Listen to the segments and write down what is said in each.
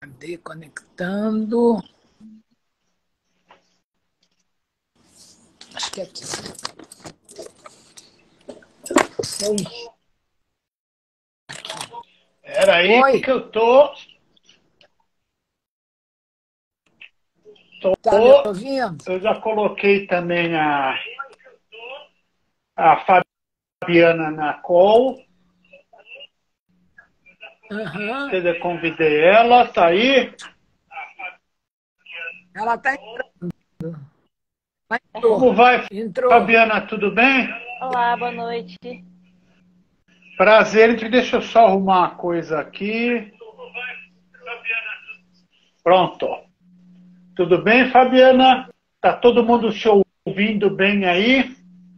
Deconectando. Acho que é aqui. Oi. Era aí Oi. que eu tô. Tá me ouvindo? Eu já coloquei também a Fabiana na call. Uhum. Eu convidei ela, tá aí. Ela está entrando. Ela entrou. Como vai, Entrou. Fabiana? Tudo bem? Olá, boa noite. Prazer. Deixa eu só arrumar uma coisa aqui. Pronto. Tudo bem, Fabiana? Tá todo mundo se ouvindo bem aí?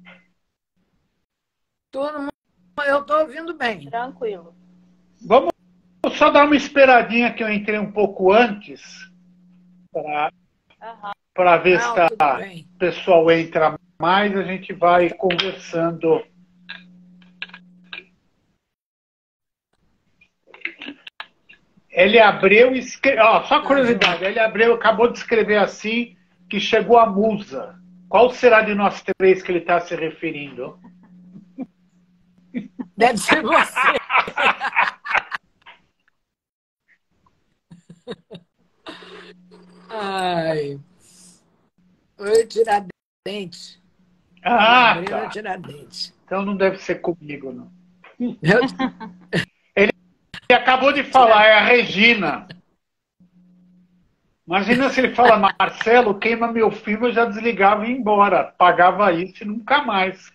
Todo mundo, eu estou ouvindo bem. Tranquilo. Vamos só dar uma esperadinha que eu entrei um pouco antes Aham. para ver se Não, tudo o bem. pessoal entra mais. A gente vai conversando. Ele Abreu só Tá, curiosidade, João. ele Abreu acabou de escrever assim que chegou a musa. Qual será de nós três que ele está se referindo? Deve ser você. Ai. Oi, Tiradentes. Ele Ah, abriu a tá. Tiradentes. Então não deve ser comigo, não. Eu, Ele acabou de falar, é a Regina. Imagina se ele fala, Marcelo, queima meu filme, eu já desligava e ia embora. Pagava isso e nunca mais.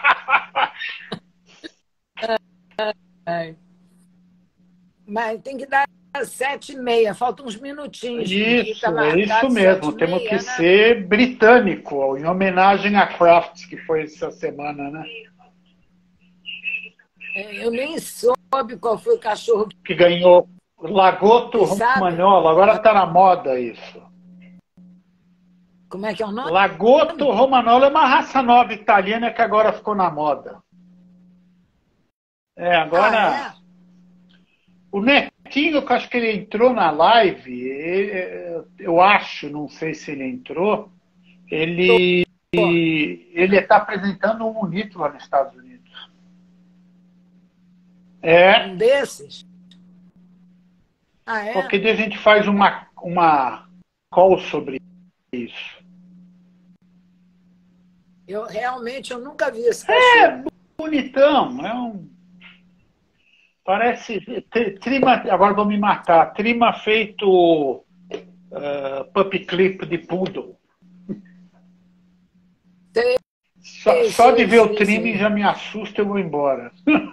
ai. Mas tem que dar 7h30, faltam uns minutinhos, porque está É isso marcado mesmo. sete e Temos que meia, né? ser britânico, em homenagem a Crafts, que foi essa semana, né? Eu nem soube qual foi o cachorro Que ganhou Lagotto que sabe. Romagnolo. Agora está na moda isso. Como é que é o nome? Lagotto Romagnolo é uma raça nova italiana que agora ficou na moda. É, Ah, agora é? o Netinho, que eu acho que ele entrou na live, eu acho, não sei se ele entrou, ele Pô, ele está apresentando um bonito lá nos Estados Unidos. É, um desses? Ah, é? qualquer dia a gente faz uma call sobre isso. Eu nunca vi esse cachorro. Bonitão, parece trima, agora vou me matar, trima feito puppy clip de poodle. Sei, Só de sei, ver o sei, trimming sei. já me assusta, eu vou embora.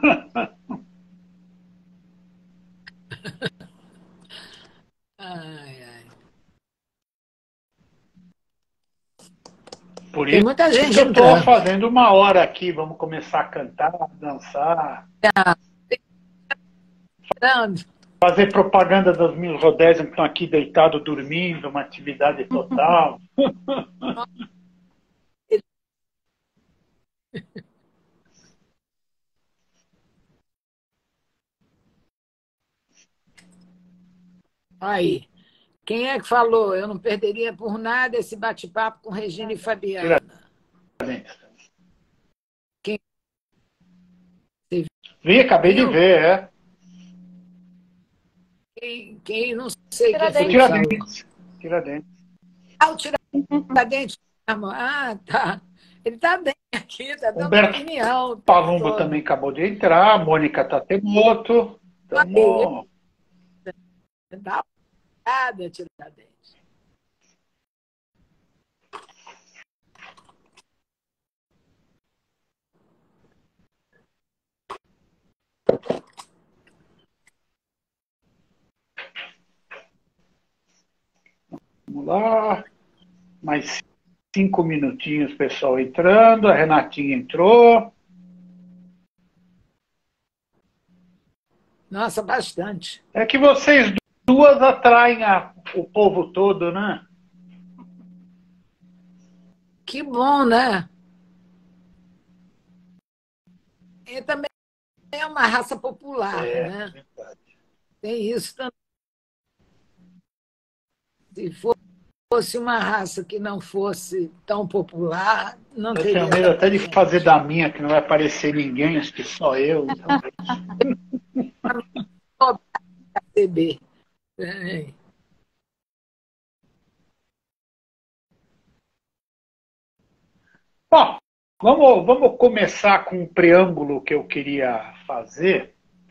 Ai, ai. Por Tem isso muita que gente eu estou entrando. fazendo 1 hora aqui. Vamos começar a cantar, dançar, Entrando. fazer propaganda das mil rodéias que estão aqui deitados dormindo, uma atividade total. Aí. Quem é que falou? Eu não perderia por nada esse bate-papo com Regina e Fabiana. Tiradentes. Quem você Vi, acabei de viu? ver, é. Quem não sei quem O foi que Tiradentes. falou. Tiradentes. Tiradentes. Ah, o Tiradentes. Ah, tá. Ele está bem aqui, está dando Humberto opinião o tempo Palumbo também todo. acabou de entrar. A Mônica Tatemoto. Aí, Estamos. dá uma olhada, Tiradentes. Vamos lá. Mais 5 minutinhos, pessoal entrando. A Renatinha entrou. Nossa, bastante. É que vocês duas atraem o povo todo, né? Que bom, né? E também é uma raça popular, É, né? verdade. Tem isso também. fosse uma raça que não fosse tão popular, não Eu teria tenho medo até de gente. fazer da minha, que não vai aparecer ninguém, acho que só eu. Então... Perceber. É. Bom, vamos começar com um preâmbulo que eu queria fazer.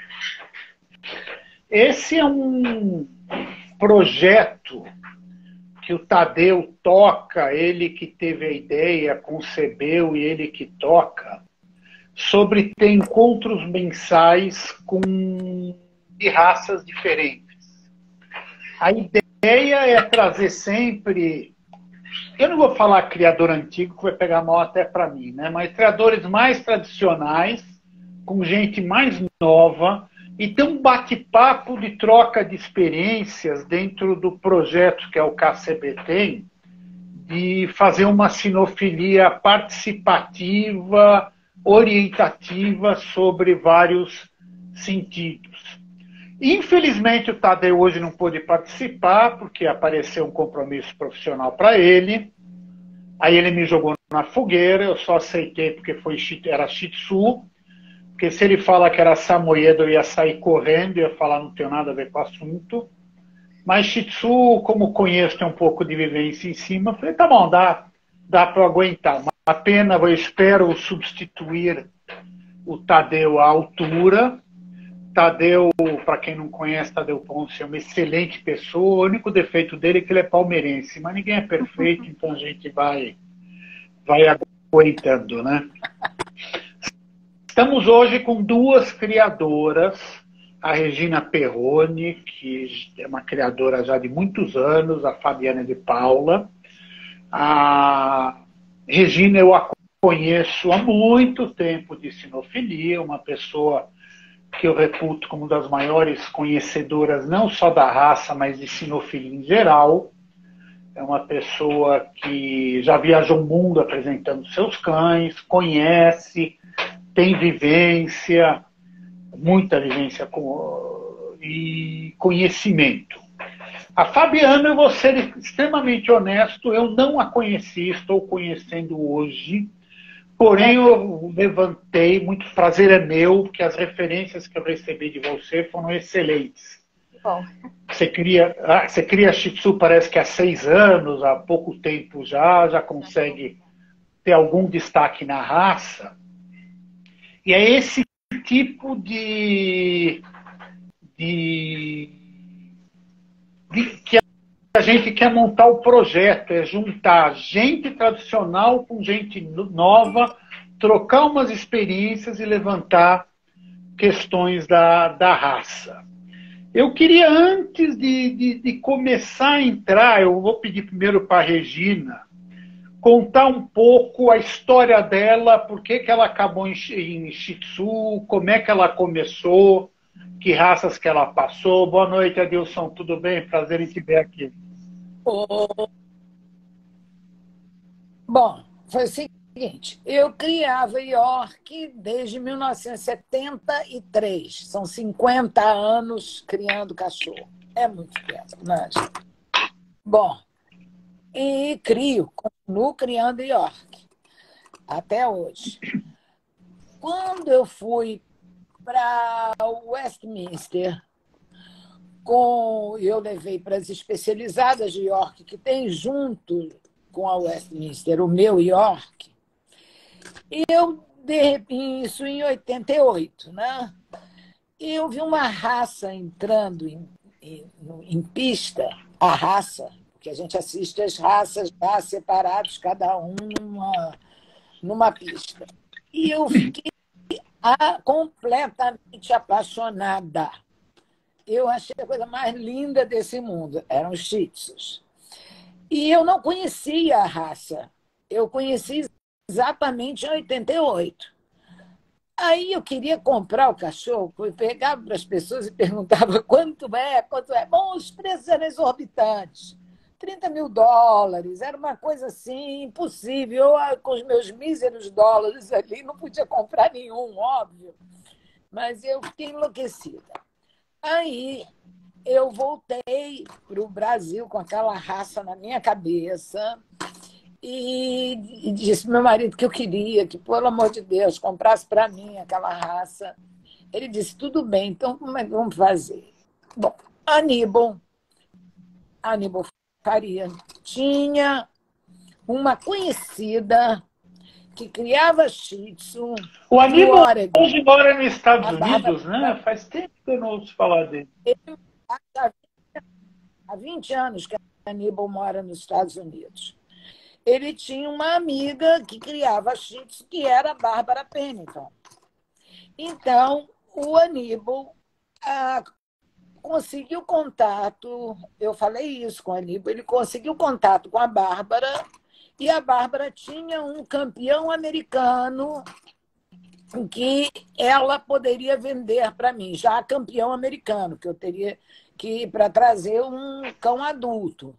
Esse é um projeto que o Tadeu toca, ele que teve a ideia, concebeu e ele que toca, sobre ter encontros mensais de raças diferentes. A ideia é trazer sempre, eu não vou falar criador antigo, que vai pegar mal até para mim, né? Mas criadores mais tradicionais, com gente mais nova, e ter um bate-papo de troca de experiências dentro do projeto que é o KCBT, de fazer uma sinofilia participativa, orientativa sobre vários sentidos. Infelizmente, o Tadeu hoje não pôde participar, porque apareceu um compromisso profissional para ele. Aí ele me jogou na fogueira, eu só aceitei porque era Shih Tzu, porque se ele fala que era Samoyedo, eu ia sair correndo, ia falar não tenho nada a ver com o assunto. Mas Shih Tzu, como conheço, tem um pouco de vivência em cima, eu falei, tá bom, dá para aguentar. Uma pena, eu espero substituir o Tadeu à altura. Tadeu, para quem não conhece, Tadeu Ponce é uma excelente pessoa. O único defeito dele é que ele é palmeirense, mas ninguém é perfeito, então a gente vai aguentando, né? Estamos hoje com duas criadoras, a Regina Perrone, que é uma criadora já de muitos anos, a Fabiana de Paula. A Regina eu a conheço há muito tempo de sinofilia, uma pessoa que eu reputo como uma das maiores conhecedoras, não só da raça, mas de sinofilia em geral. É uma pessoa que já viajou o mundo apresentando seus cães, conhece, tem vivência, muita vivência e conhecimento. A Fabiana, eu vou ser extremamente honesto, eu não a conheci, estou conhecendo hoje. Porém, eu levantei, muito prazer é meu, porque as referências que eu recebi de você foram excelentes. Bom. Você cria Shih Tzu, parece que há 6 anos, há pouco tempo já consegue ter algum destaque na raça. E é esse tipo que a gente quer montar o projeto, é juntar gente tradicional com gente nova, trocar umas experiências e levantar questões da raça. Eu queria, antes de começar a entrar, eu vou pedir primeiro para a Regina contar um pouco a história dela, por que ela acabou em Shih Tzu, como é que ela começou, que raças que ela passou. Boa noite, Adilson, tudo bem? Prazer em te ver aqui. Bom, foi o seguinte, eu criava York desde 1973. São 50 anos criando cachorro. É muito tempo, né? Bom, e continuo criando York até hoje. Quando eu fui para Westminster, eu levei para as especializadas de York, que tem junto com a Westminster o meu York, e isso em 88, né? E eu vi uma raça entrando em pista, a raça, porque a gente assiste as raças lá separados, cada um numa pista. E eu fiquei completamente apaixonada. Eu achei a coisa mais linda desse mundo. Eram os Shih Tzus. E eu não conhecia a raça. Eu conheci exatamente em 88. Aí eu queria comprar o cachorro, eu pegava para as pessoas e perguntava quanto é. Bom, os preços eram exorbitantes. $30.000, era uma coisa assim, impossível. Eu, com os meus míseros dólares ali, não podia comprar nenhum, óbvio. Mas eu fiquei enlouquecida. Aí eu voltei para o Brasil com aquela raça na minha cabeça e disse ao meu marido que eu queria que, pelo amor de Deus, comprasse para mim aquela raça. Ele disse, tudo bem, então como é que vamos fazer? Bom, Aníbal Faria tinha uma conhecida que criava Shih Tzu O no Aníbal Oregon. hoje mora nos Estados A Bárbara, Unidos, né? Faz tempo que eu não ouço falar dele. há 20 anos que Aníbal mora nos Estados Unidos. Ele tinha uma amiga que criava Shih Tzu, que era a Bárbara Pennington. Então, o Aníbal conseguiu contato, eu falei isso com o Aníbal, ele conseguiu contato com a Bárbara, e a Bárbara tinha um campeão americano que ela poderia vender para mim, já campeão americano, que eu teria que ir para trazer um cão adulto.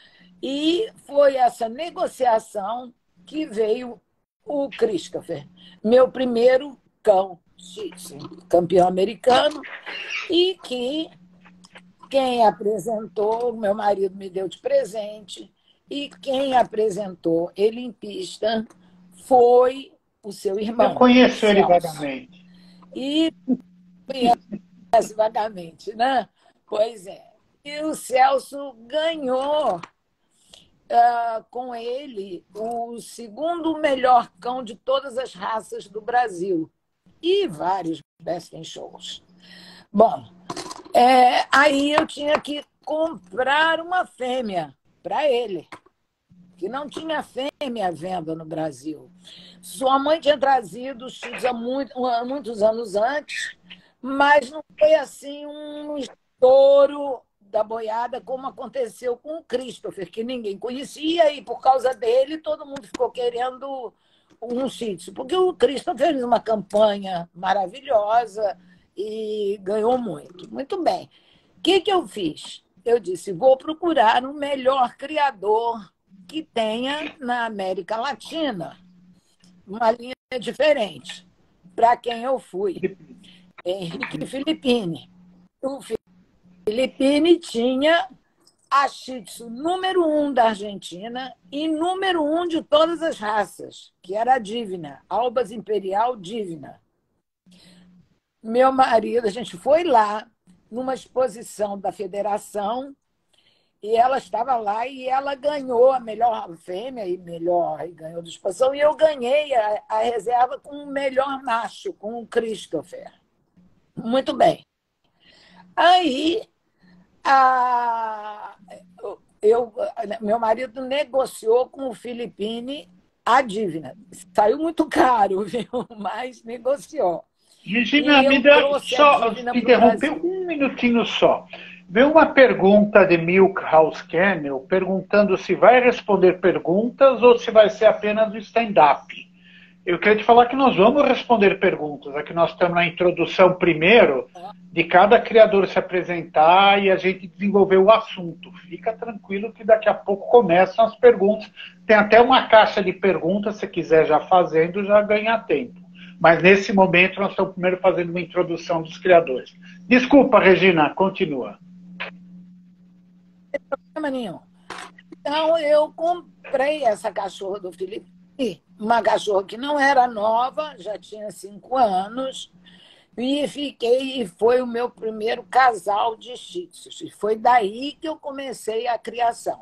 E foi essa negociação que veio o Christopher, meu primeiro cão, campeão americano, e que quem apresentou, meu marido me deu de presente, e quem apresentou ele em pista foi o seu irmão, Eu conheço ele Celso. vagamente. E conhece vagamente, né? Pois é. E o Celso ganhou com ele o segundo melhor cão de todas as raças do Brasil. E vários Best in Shows. Bom, aí eu tinha que comprar uma fêmea para ele, que não tinha fêmea à venda no Brasil. Sua mãe tinha trazido os Shih Tzus há muitos anos antes, mas não foi assim um estouro da boiada como aconteceu com o Christopher, que ninguém conhecia, e por causa dele todo mundo ficou querendo um Shih Tzu, porque o Christopher fez uma campanha maravilhosa e ganhou muito. Muito bem. O que eu fiz? Eu disse, vou procurar um melhor criador que tenha na América Latina uma linha diferente. Para quem eu fui? Henrique Filippini. O Filippini tinha a Shih Tzu número 1 da Argentina e número 1 de todas as raças, que era a Divina, Albas Imperial Divina. Meu marido, a gente foi lá numa exposição da federação e ela estava lá e ela ganhou a melhor fêmea e ganhou da exposição, e eu ganhei a reserva com o melhor macho, com o Christopher. Muito bem. Aí meu marido negociou com o Filippini a Divina. Saiu muito caro, viu? Mas negociou. Regina, me dá só, me interrompeu um minutinho só. Veio uma pergunta de Milkhouse Kennel perguntando se vai responder perguntas ou se vai ser apenas o stand-up. Eu queria te falar que nós vamos responder perguntas. Aqui nós estamos na introdução primeiro, de cada criador se apresentar e a gente desenvolver o assunto. Fica tranquilo que daqui a pouco começam as perguntas. Tem até uma caixa de perguntas, se quiser já fazendo, já ganha tempo. Mas nesse momento nós estamos primeiro fazendo uma introdução dos criadores. Desculpa, Regina, continua. Não tem problema nenhum. Então, eu comprei essa cachorra do Felipe, uma cachorra que não era nova, já tinha 5 anos, e foi o meu primeiro casal de Shih Tzus. E foi daí que eu comecei a criação.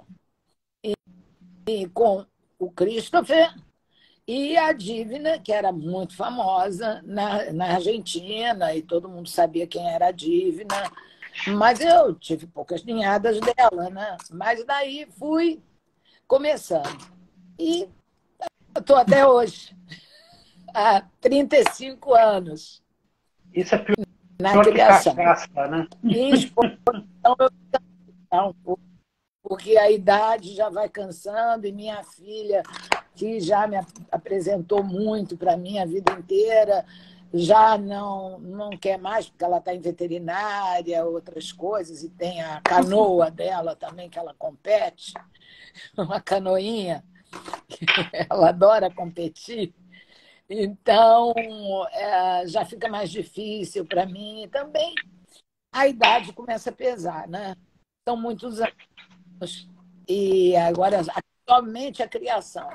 E com o Christopher e a Divina, que era muito famosa na Argentina, e todo mundo sabia quem era a Divina, mas eu tive poucas ninhadas dela, né? Mas daí fui começando. E estou até hoje, há 35 anos. Isso é pior na criação. Que cachaça, né? E exposição eu porque a idade já vai cansando, e minha filha, que já me apresentou muito para mim a vida inteira, já não quer mais, porque ela está em veterinária, outras coisas, e tem a canoa dela também, que ela compete, uma canoinha, ela adora competir. Então, já fica mais difícil para mim também. a idade começa a pesar, né? São muitos anos. E agora, somente a criação.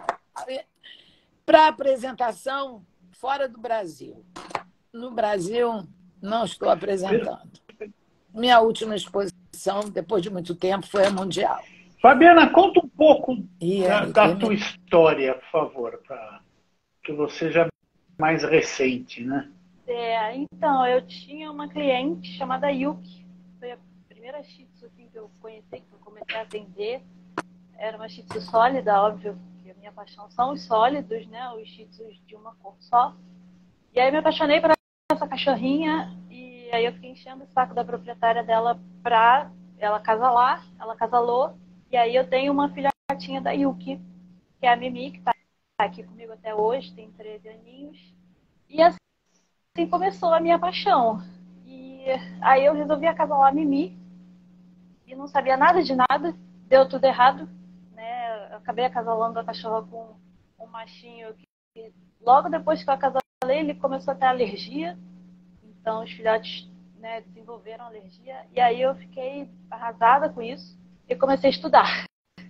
Para apresentação, fora do Brasil. No Brasil, não estou apresentando. Minha última exposição, depois de muito tempo, foi a Mundial. Fabiana, conta um pouco da tua história, por favor, que você já é mais recente, né? Então, eu tinha uma cliente chamada Yuki. Foi a primeira Shih Tzu assim, que eu conheci, que eu comecei a atender. Era uma Shih Tzu sólida, óbvio, que a minha paixão são os sólidos, né? Os Shih Tzus de uma cor só. E aí eu me apaixonei por essa cachorrinha e aí eu fiquei enchendo o saco da proprietária dela pra ela casalar. Ela casalou. E aí eu tenho uma filhotinha da Yuki, que é a Mimi, que tá aqui comigo até hoje, tem 13 aninhos. E assim começou a minha paixão. E aí eu resolvi acasalar a Mimi e não sabia nada de nada, deu tudo errado, né? Eu acabei acasalando a cachorra com um machinho que logo depois que eu acasalei, ele começou a ter alergia. Então os filhotes, né, desenvolveram alergia. E aí eu fiquei arrasada com isso e comecei a estudar.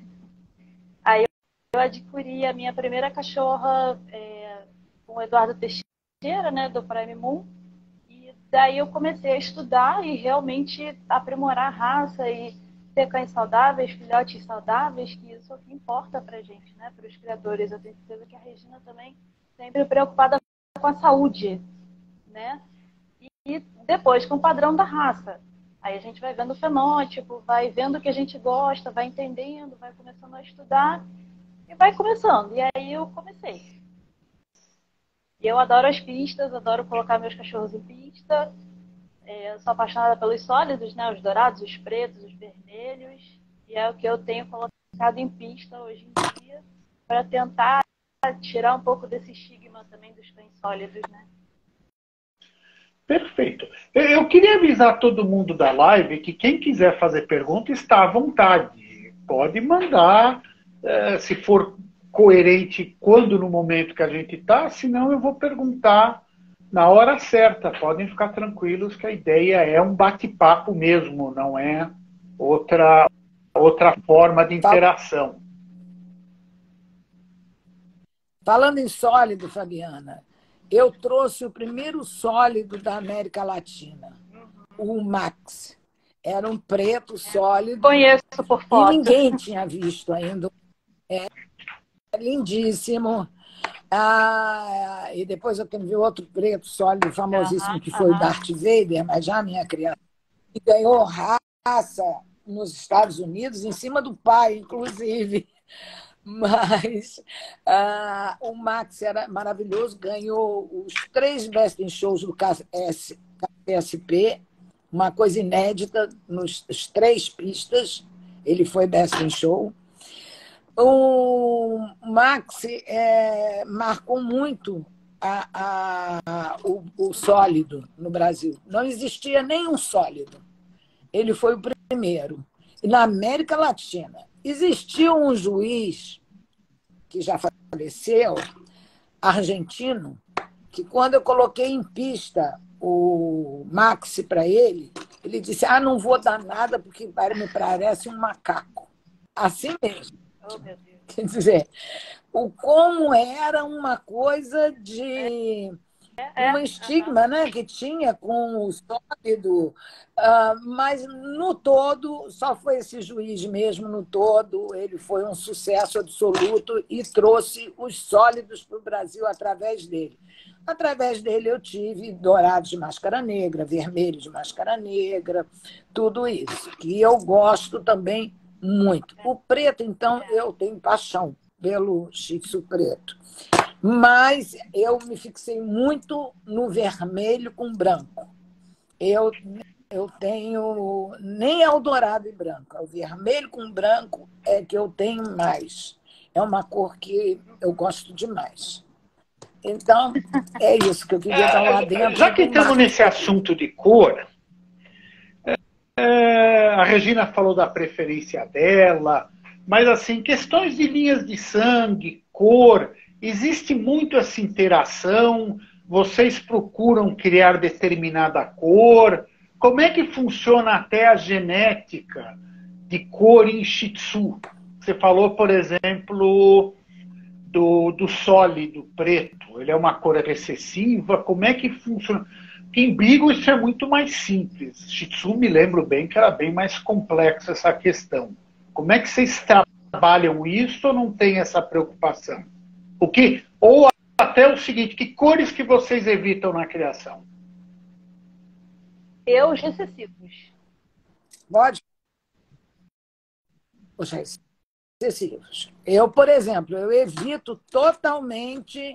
Aí eu adquiri a minha primeira cachorra com o Eduardo Teixeira, né, do Prime Moon. E daí eu comecei a estudar e realmente aprimorar a raça e ter cães saudáveis, filhotes saudáveis, que isso é o que importa pra gente, né, para os criadores. Eu tenho certeza que a Regina também sempre preocupada com a saúde, né? E depois com o padrão da raça. Aí a gente vai vendo o fenótipo, vai vendo o que a gente gosta, vai entendendo, vai começando a estudar e vai começando. E aí eu comecei. E eu adoro as pistas, adoro colocar meus cachorros em pista. Eu sou apaixonada pelos sólidos, né? Os dourados, os pretos, os vermelhos. E é o que eu tenho colocado em pista hoje em dia para tentar tirar um pouco desse estigma também dos cães sólidos, né? Perfeito. Eu queria avisar todo mundo da live que quem quiser fazer pergunta está à vontade. Pode mandar, se for coerente quando no momento que a gente está, senão eu vou perguntar na hora certa. Podem ficar tranquilos que a ideia é um bate-papo mesmo, não é outra forma de interação. Falando em sólido, Fabiana, eu trouxe o primeiro sólido da América Latina, o Max. Era um preto sólido. Conheço por foto. E ninguém tinha visto ainda. É lindíssimo. E depois eu vi outro preto sólido famosíssimo, que foi o Darth Vader, mas já a minha criança. E ganhou raça nos Estados Unidos, em cima do pai, inclusive. Mas o Max era maravilhoso, ganhou os 3 Best in Shows do KSP, uma coisa inédita, nos 3 pistas, ele foi Best in Show. O Max marcou muito o sólido no Brasil. Não existia nenhum sólido. Ele foi o primeiro. E na América Latina, existia um juiz que já faleceu, argentino, que quando eu coloquei em pista o Maxi para ele disse, não vou dar nada porque me parece um macaco. Assim mesmo. Oh, meu Deus. Quer dizer, como era uma coisa de... um estigma, né, que tinha com o sólido, mas no todo, só foi esse juiz mesmo, no todo, ele foi um sucesso absoluto e trouxe os sólidos para o Brasil através dele. Através dele eu tive dourados de máscara negra, vermelhos de máscara negra, tudo isso, que eu gosto também muito. O preto, então, eu tenho paixão pelo Shih Tzu preto. Mas eu me fixei muito no vermelho com branco. Eu tenho... Nem é o dourado e branco, é o vermelho com branco é que eu tenho mais. É uma cor que eu gosto demais. Então, é isso que eu queria dar lá dentro. Já que estamos nesse assunto de cor, a Regina falou da preferência dela, mas assim, questões de linhas de sangue, cor... Existe muito essa interação? Vocês procuram criar determinada cor? como é que funciona até a genética de cor em Shih Tzu? Você falou, por exemplo, do sólido preto. Ele é uma cor recessiva. Como é que funciona? Em Beagle isso é muito mais simples. Shih Tzu, me lembro bem que era bem mais complexa essa questão. Como é que vocês trabalham isso ou não tem essa preocupação? Ou até o seguinte, que cores que vocês evitam na criação? Os recessivos. Pode? Os recessivos. Eu, por exemplo, eu evito totalmente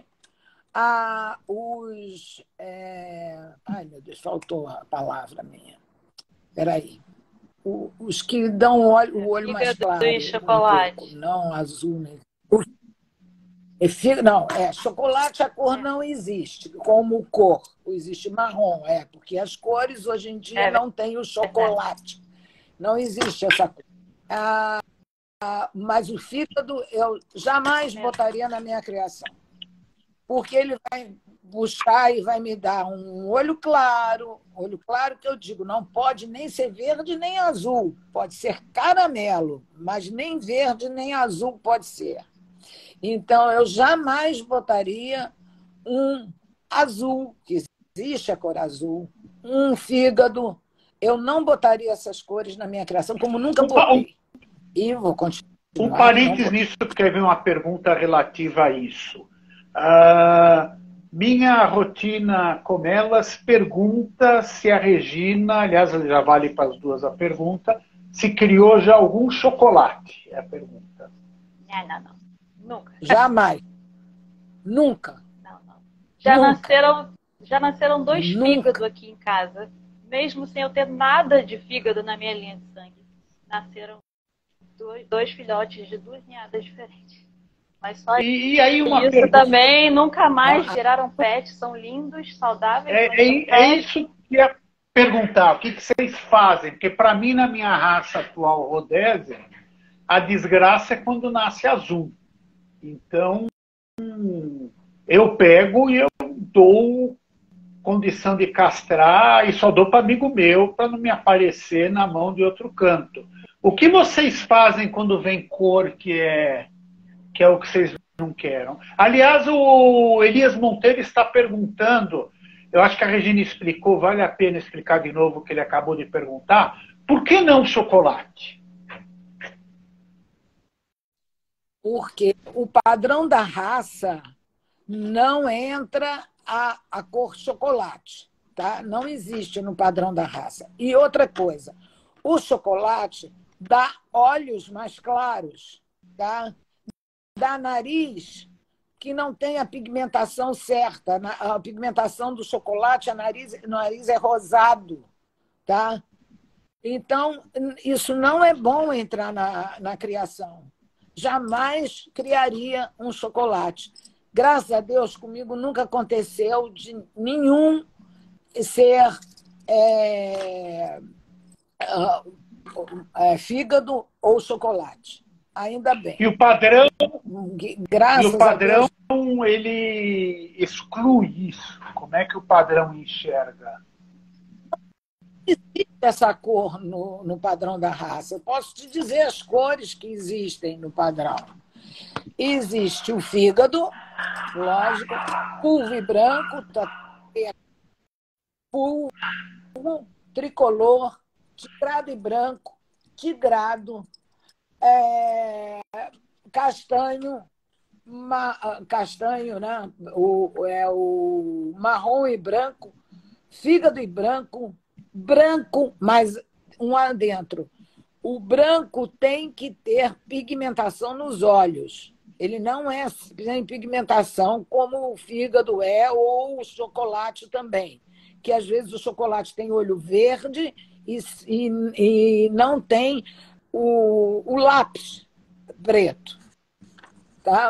ai, meu Deus, faltou a palavra minha. Espera aí. Os que dão o olho mais claro. E chocolate. Não azul, né? Não, chocolate a cor não existe como cor, existe marrom, porque as cores hoje em dia não tem o chocolate, não existe essa cor. Mas o fígado eu jamais botaria na minha criação, porque ele vai buscar e vai me dar um olho claro que eu digo, não pode nem ser verde nem azul, pode ser caramelo, mas nem verde nem azul pode ser. Então, eu jamais botaria um azul, que existe a cor azul, um fígado. Eu não botaria essas cores na minha criação, como nunca botei. E vou continuar. Um parênteses nisso, porque veio uma pergunta relativa a isso. Minha rotina com elas pergunta se a Regina, aliás, já vale para as duas a pergunta, se criou já algum chocolate, é a pergunta. Não. Nunca. Jamais. Nunca. Não. Já nasceram 2 fígados aqui em casa. Mesmo sem eu ter nada de fígado na minha linha de sangue. Nasceram dois filhotes de 2 ninhadas diferentes. Mas só e aí uma isso pergunta... também, nunca mais viraram pet. São lindos, saudáveis. É isso que eu ia perguntar. O que vocês fazem? Porque para mim, na minha raça atual, Rhodesian, a desgraça é quando nasce azul. Então, eu pego e eu dou condição de castrar e só dou para amigo meu para não me aparecer na mão de outro canto. O que vocês fazem quando vem cor que é o que vocês não querem? Aliás, o Elias Monteiro está perguntando, eu acho que a Regina explicou, vale a pena explicar de novo o que ele acabou de perguntar, por que não chocolate? Porque o padrão da raça não entra a cor chocolate, tá? Não existe no padrão da raça. E outra coisa, o chocolate dá olhos mais claros, tá? Dá nariz que não tem a pigmentação certa. A pigmentação do chocolate, o nariz é rosado, tá? Então, isso não é bom entrar na criação. Jamais criaria um chocolate. Graças a Deus, comigo nunca aconteceu de nenhum ser fígado ou chocolate. Ainda bem. E o padrão, Graças a Deus, ele exclui isso. Como é que o padrão enxerga? existe essa cor no padrão da raça. Eu posso te dizer as cores que existem no padrão. Existe o fígado, lógico, pulvo e branco, pulvo, tricolor, tigrado e branco, tigrado, castanho, castanho, né? O marrom e branco, fígado e branco, mas um lá dentro. O branco tem que ter pigmentação nos olhos. Ele não tem pigmentação como o fígado ou o chocolate também. Que às vezes o chocolate tem olho verde e não tem o lápis preto. Tá?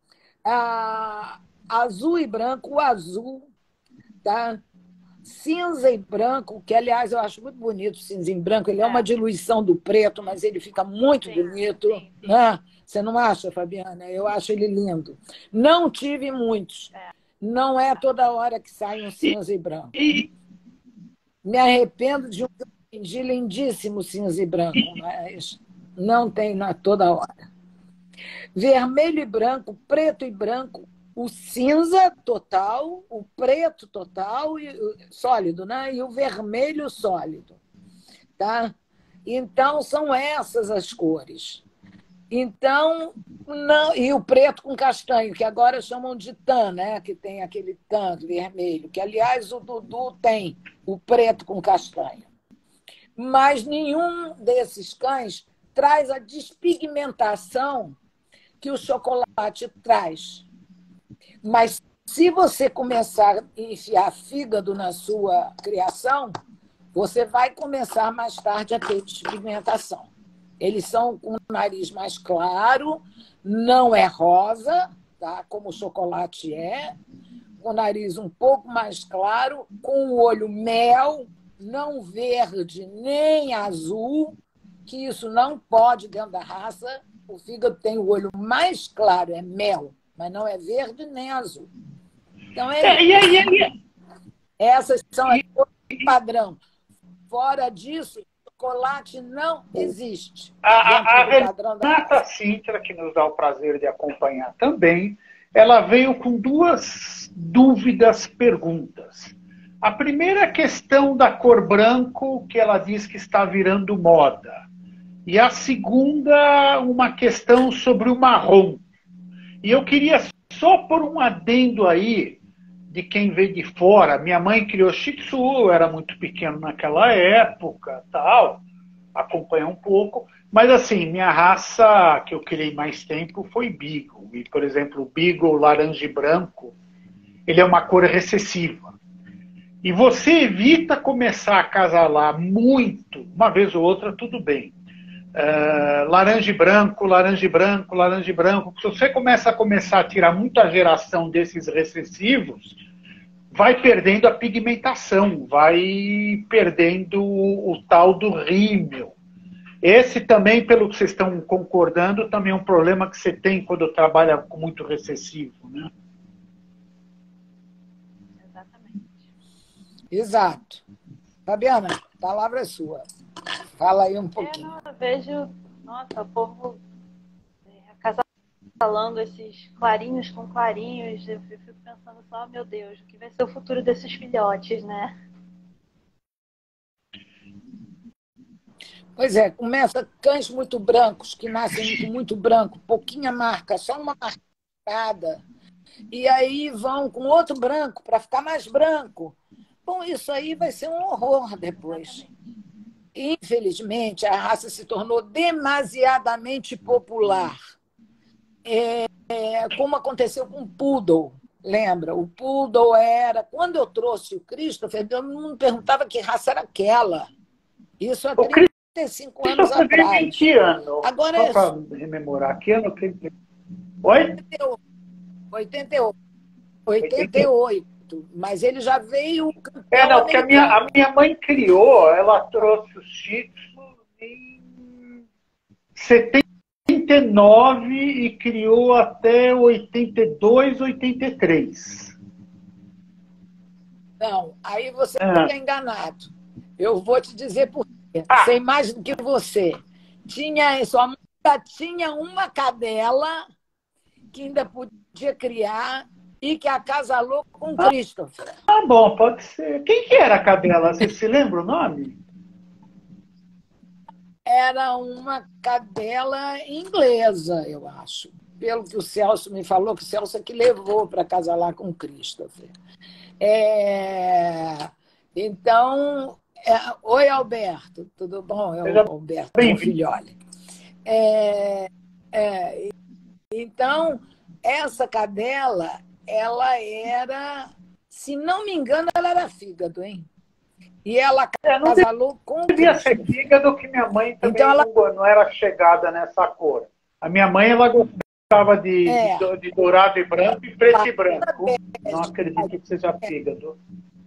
Azul e branco, o azul, tá? Cinza e branco, que aliás eu acho muito bonito o cinza e branco, ele é uma diluição do preto, mas ele fica muito bonito. Sim. Né? Você não acha, Fabiana? Eu acho ele lindo. Não tive muitos. Não é toda hora que sai um cinza e branco. Me arrependo de um que eu vendi lindíssimo cinza e branco, mas não tem toda hora. Vermelho e branco, preto e branco, o cinza total, o preto total, sólido, né? E o vermelho sólido. Tá? Então, são essas as cores. Então, não, e o preto com castanho, que agora chamam de tan, né? Que tem aquele tan vermelho, que, aliás, o Dudu tem o preto com castanho. Mas nenhum desses cães traz a despigmentação que o chocolate traz. Mas se você começar a enfiar fígado na sua criação, você vai começar mais tarde a ter despigmentação. Eles são com o nariz mais claro, não é rosa, tá? Como o chocolate é, com o nariz um pouco mais claro, com o olho mel, não verde nem azul, que isso não pode dentro da raça. O fígado tem o olho mais claro, é mel, mas não é verde nem azul. Então, essas são as cores padrão. Fora disso, chocolate não existe. A Renata Sintra, que nos dá o prazer de acompanhar também, ela veio com duas dúvidas, perguntas. A primeira é a questão da cor branco, que ela diz que está virando moda. E a segunda, uma questão sobre o marrom. E eu queria só pôr um adendo aí, de quem veio de fora. Minha mãe criou Shih Tzu, eu era muito pequeno naquela época, tal, acompanhei um pouco, mas assim, minha raça que eu criei mais tempo foi Beagle. E, por exemplo, o Beagle laranja e branco, ele é uma cor recessiva. E você evita começar a acasalar muito, uma vez ou outra, tudo bem. Laranja e branco, laranja e branco, laranja e branco. Se você começa a tirar muita geração desses recessivos, vai perdendo a pigmentação, vai perdendo o tal do rímel. Esse também, pelo que vocês estão concordando, também é um problema que você tem quando trabalha com muito recessivo, né? Exatamente. Exato. Fabiana, a palavra é sua. Fala aí um pouquinho. Não, eu vejo, nossa, o povo acasalando esses clarinhos com clarinhos. Eu fico pensando só, meu Deus, o que vai ser o futuro desses filhotes, né? Pois é, começa cães muito brancos, que nascem com muito branco, pouquinha marca, só uma marcada. E aí vão com outro branco para ficar mais branco. Bom, isso aí vai ser um horror depois. Infelizmente, a raça se tornou demasiadamente popular. Como aconteceu com o Poodle, lembra? O Poodle era... Quando eu trouxe o Christopher, todo mundo perguntava que raça era aquela. Isso há 35 anos atrás. Em que ano? Agora só para rememorar, que ano que... Oi? 88. Mas ele já veio campeão porque a minha mãe criou, ela trouxe os Shih Tzu em 79 e criou até 82, 83. Não, aí você fica enganado. Eu vou te dizer por quê. Sei mais do que você. Sua mãe tinha uma cadela que ainda podia criar e que acasalou com o Christopher. Bom, pode ser. Quem que era a cadela? Você se lembra o nome? Era uma cadela inglesa, eu acho. Pelo que o Celso me falou, que o Celso é que levou para acasalar com o Christopher. Então, oi, Alberto, tudo bom? Alberto, meu filhole. Então, essa cadela, ela era, se não me engano, ela era fígado, hein? E ela casalou com o devia ser fígado, que minha mãe também então não era chegada nessa cor. A minha mãe, ela gostava de dourado e branco e preto e branco. Não acredito que seja fígado.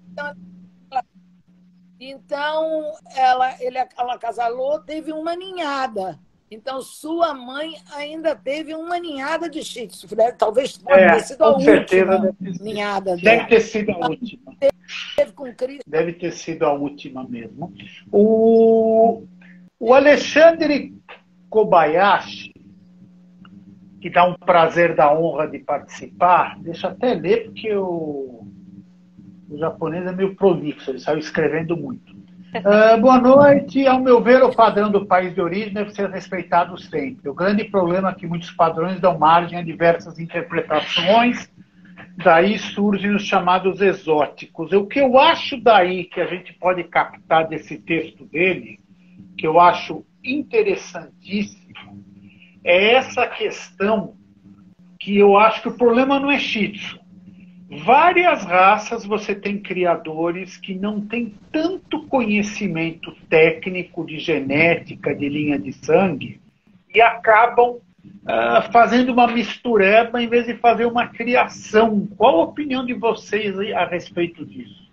Então, ela casalou, teve uma ninhada. Então, sua mãe ainda teve uma ninhada de Shih Tzu. Talvez pode ter sido a última ninhada dela. Deve ter sido a última. teve com Cristo. Deve ter sido a última mesmo. O Alexandre Kobayashi, que dá um prazer da honra de participar, deixa eu até ler, porque o japonês é meio prolixo, ele saiu escrevendo muito. Boa noite. Ao meu ver, o padrão do país de origem deve ser respeitado sempre. O grande problema é que muitos padrões dão margem a diversas interpretações, daí surgem os chamados exóticos. O que eu acho daí que a gente pode captar desse texto dele, que eu acho interessantíssimo, é essa questão que eu acho que o problema não é Shih Tzu. Várias raças você tem criadores que não têm tanto conhecimento técnico de genética, de linha de sangue, e acabam fazendo uma mistureba em vez de fazer uma criação. Qual a opinião de vocês a respeito disso?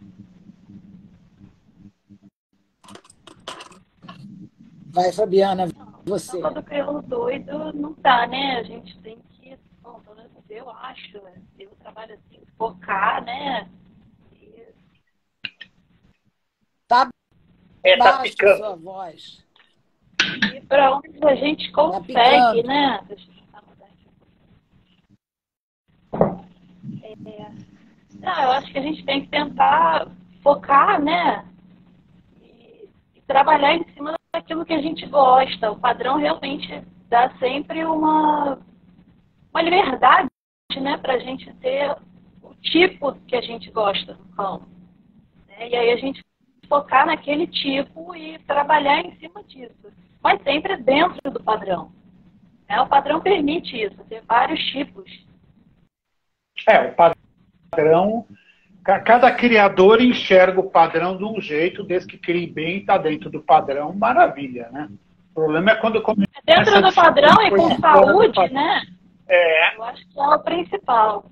Vai, Fabiana, você. Todo crioulo doido não tá, né? A gente tem que, bom, pelo menos eu acho, eu trabalho assim, focar, né? Tá Tá baixo picando. sua voz. E para onde a gente consegue, né? Deixa eu mudar aqui. Eu acho que a gente tem que tentar focar, né? E trabalhar em cima daquilo que a gente gosta. O padrão realmente dá sempre uma liberdade, né? Para a gente ter o tipo que a gente gosta do cão. Né? E aí a gente focar naquele tipo e trabalhar em cima disso. Mas sempre dentro do padrão. O padrão permite isso, ter vários tipos. O padrão, cada criador enxerga o padrão de um jeito, desde que crie bem e está dentro do padrão, maravilha, né? O problema é quando começa dentro do padrão e com saúde, né? É. Eu acho que é o principal.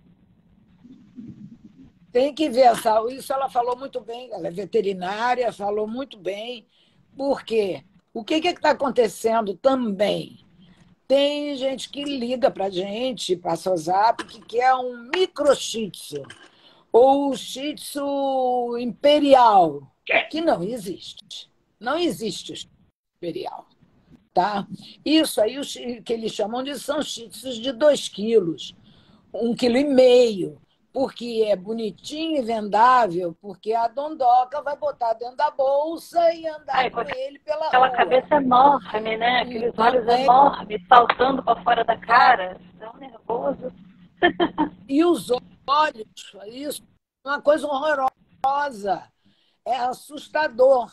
Tem que ver a saúde. Isso ela falou muito bem, ela é veterinária, falou muito bem. Por quê? O que está acontecendo também? Tem gente que liga para a gente, passa o zap, que quer um micro Shih Tzu, ou o Shih Tzu imperial, que não existe. Não existe o imperial. Tá? Isso aí, que eles chamam de são Shih Tzus de 2 quilos, 1,5 kg, porque é bonitinho e vendável, porque a dondoca vai botar dentro da bolsa e andar com ele pela aquela rua. Cabeça enorme, né? Aqueles olhos enormes saltando para fora da cara. Tão nervoso. E os olhos, isso é uma coisa horrorosa. É assustador.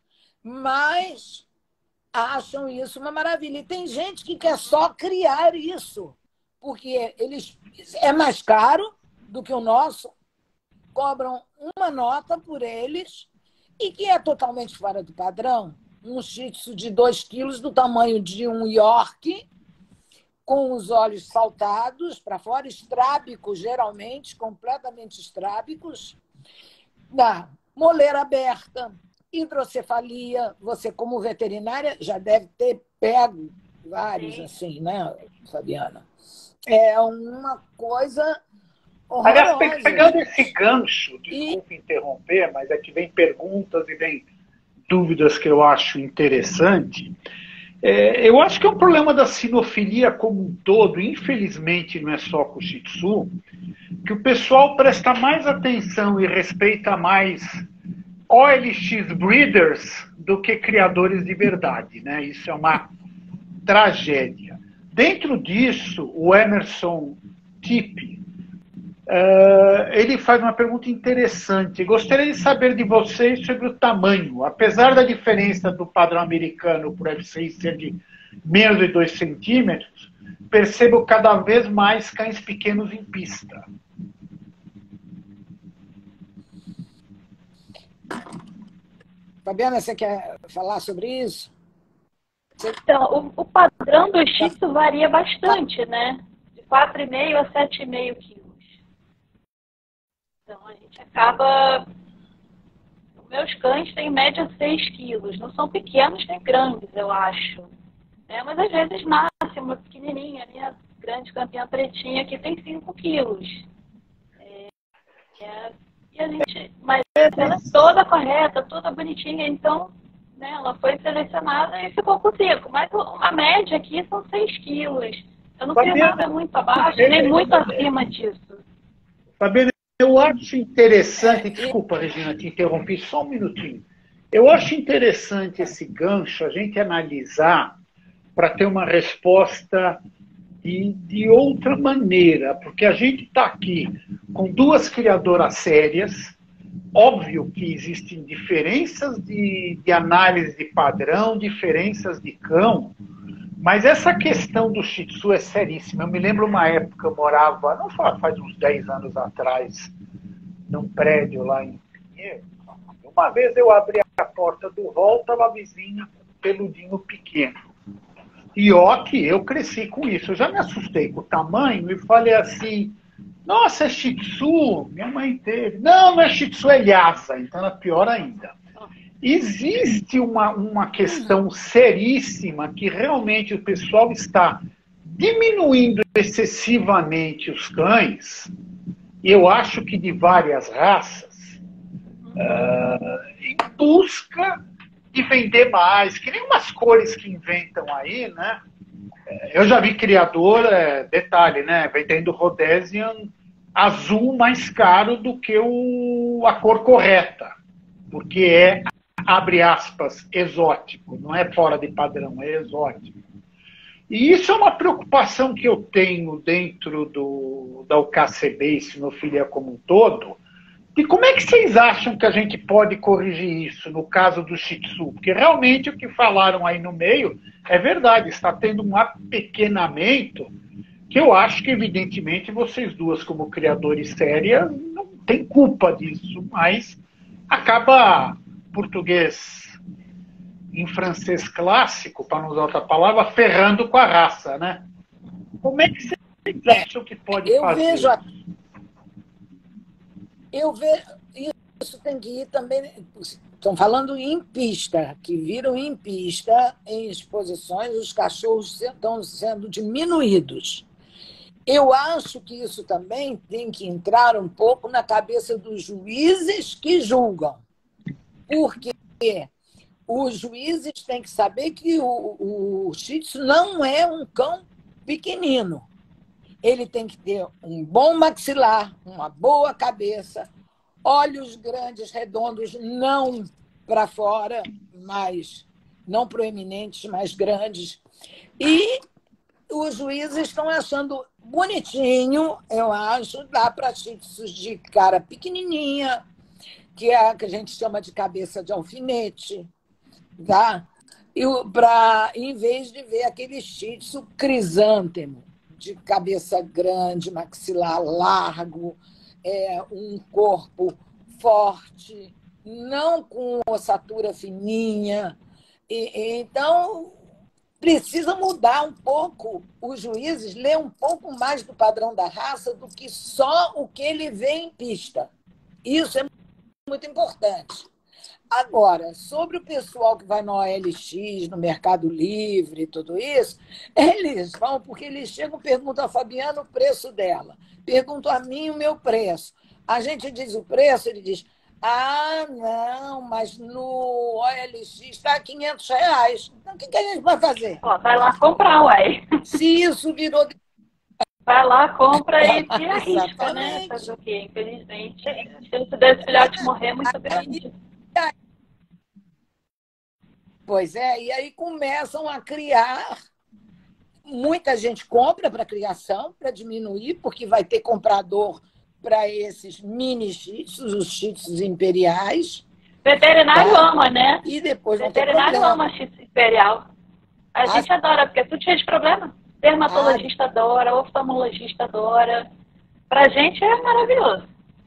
Mas acham isso uma maravilha. E tem gente que quer só criar isso, porque é mais caro do que o nosso, cobram uma nota por eles, e que é totalmente fora do padrão. Um Shih Tzu de 2 quilos, do tamanho de um York, com os olhos saltados para fora, estrábicos, geralmente, completamente estrábicos, na moleira aberta, hidrocefalia. Você, como veterinária, já deve ter pego vários. Sim. Assim, né, Fabiana? É uma coisa horrorosa. Aliás, pegando esse gancho, desculpe interromper, mas é que vem perguntas e vem dúvidas que eu acho interessante. Eu acho que é um problema da sinofilia como um todo, infelizmente não é só com o Shih Tzu, que o pessoal presta mais atenção e respeita mais OLX breeders do que criadores de verdade, né? Isso é uma tragédia. Dentro disso, o Emerson Tippe, ele faz uma pergunta interessante. Gostaria de saber de vocês sobre o tamanho. Apesar da diferença do padrão americano por F6 ser de menos de 2 centímetros, percebo cada vez mais cães pequenos em pista. Fabiana, você quer falar sobre isso? Então, o padrão do Shih Tzu varia bastante, né? De 4,5 a 7,5 quilos. Então, a gente acaba... Os meus cães têm em média 6 quilos. Não são pequenos nem grandes, eu acho. Mas às vezes nasce uma pequenininha, a minha grande campeã pretinha aqui tem 5 quilos. E que a gente... Mas ela é toda correta, toda bonitinha, então, né, ela foi selecionada e ficou com 5. Mas a média aqui são 6 quilos. Eu não tenho nada muito abaixo, nem muito acima disso. Fabiana, eu acho interessante... Desculpa, Regina, te interrompi só um minutinho. Eu acho interessante esse gancho, a gente analisar para ter uma resposta de outra maneira, porque a gente está aqui com duas criadoras sérias. Óbvio que existem diferenças de análise de padrão, diferenças de cão, mas essa questão do Shih Tzu é seríssima. Eu me lembro uma época, eu morava, não faz uns 10 anos atrás, num prédio lá em Pinheiro. Uma vez eu abri a porta do hall, estava a vizinha com um peludinho pequeno. E ó que eu cresci com isso. Eu já me assustei com o tamanho e falei assim, nossa, é Shih Tzu? Minha mãe teve. Não, não é Shih Tzu, é Lhasa. Então é pior ainda. Existe uma questão seríssima que realmente o pessoal está diminuindo excessivamente os cães, e eu acho que de várias raças, em busca de vender mais, que nem umas cores que inventam aí, né? Eu já vi criador, detalhe, né? Vendendo Rhodesian azul mais caro do que a cor correta, porque é, abre aspas, exótico, não é fora de padrão, é exótico. E isso é uma preocupação que eu tenho dentro da UKCB, Sinofilia como um todo. E como é que vocês acham que a gente pode corrigir isso no caso do Shih Tzu? Porque realmente o que falaram aí no meio é verdade, está tendo um apequenamento que eu acho que, evidentemente, vocês duas, como criadores sérias, não têm culpa disso, mas acaba português em francês clássico, para não usar outra palavra, ferrando com a raça, né? Como é que vocês acham que pode fazer? Eu vejo, isso tem que ir também, estão falando em pista, que viram em pista, em exposições, os cachorros estão sendo diminuídos. Eu acho que isso também tem que entrar um pouco na cabeça dos juízes que julgam, porque os juízes têm que saber que o Shih Tzu não é um cão pequenino. Ele tem que ter um bom maxilar, uma boa cabeça, olhos grandes, redondos, não para fora, mas não proeminentes, mas grandes. E os juízes estão achando bonitinho, eu acho, dá para Shih Tzus de cara pequenininha, que é a que a gente chama de cabeça de alfinete, tá? E em vez de ver aquele Shih Tzu crisântemo, de cabeça grande, maxilar largo, um corpo forte, não com ossatura fininha. Então, precisa mudar um pouco, os juízes ler um pouco mais do padrão da raça do que só o que ele vê em pista. Isso é muito importante. Agora, sobre o pessoal que vai no OLX, no Mercado Livre, tudo isso, eles vão, porque eles chegam e perguntam a Fabiana o preço dela, perguntam a mim o meu preço. A gente diz o preço, ele diz, não, mas no OLX está R$500. Então, o que a gente vai fazer? Vai lá comprar, uai. Se isso virou... Vai lá, compra e se arrisca, né? Fazer o quê? Infelizmente, a chance desse filhote morrer é muito grande. Pois é, e aí começam a criar. Muita gente compra para criação, para diminuir, porque vai ter comprador para esses mini Shih Tzus, os Shih Tzus imperiais. Veterinário ama, né? E depois veterinário ama Shih Tzu imperial. A gente adora, porque é tudo cheio de problema. Dermatologista adora, oftalmologista adora. Pra gente é maravilhoso.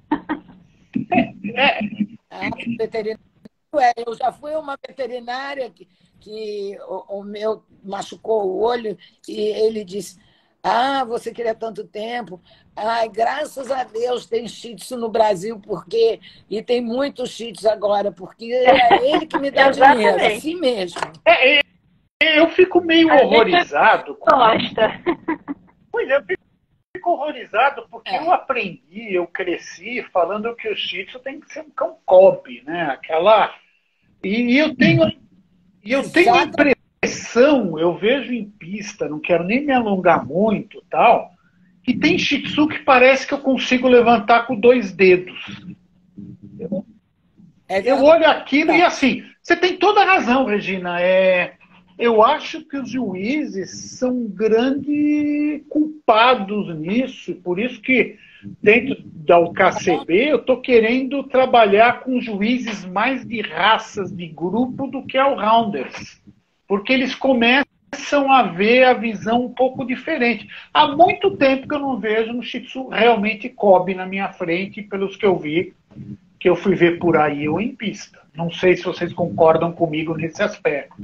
Veterinário, eu já fui uma veterinária que o meu machucou o olho e ele disse, você queria tanto tempo. Graças a Deus tem Shih Tzu no Brasil, e tem muitos Shih Tzus agora, porque é ele que me dá dinheiro, assim mesmo. Eu fico meio horrorizado. Gosta. Pois é, eu fico horrorizado porque eu aprendi, eu cresci falando que o Shih Tzu tem que ser um cão Kobe, né? Aquela... E eu tenho a impressão, eu vejo em pista, não quero nem me alongar muito, tal, que tem Shih Tzu que parece que eu consigo levantar com 2 dedos. Eu olho aquilo e assim, você tem toda a razão, Regina. Eu acho que os juízes são grandes culpados nisso, e por isso que dentro da UKCB eu estou querendo trabalhar com juízes mais de raças de grupo do que all-rounders, porque eles começam a ver a visão um pouco diferente. Há muito tempo que eu não vejo um Shih Tzu realmente Kobe na minha frente, pelos que eu vi, que eu fui ver por aí ou em pista. Não sei se vocês concordam comigo nesse aspecto.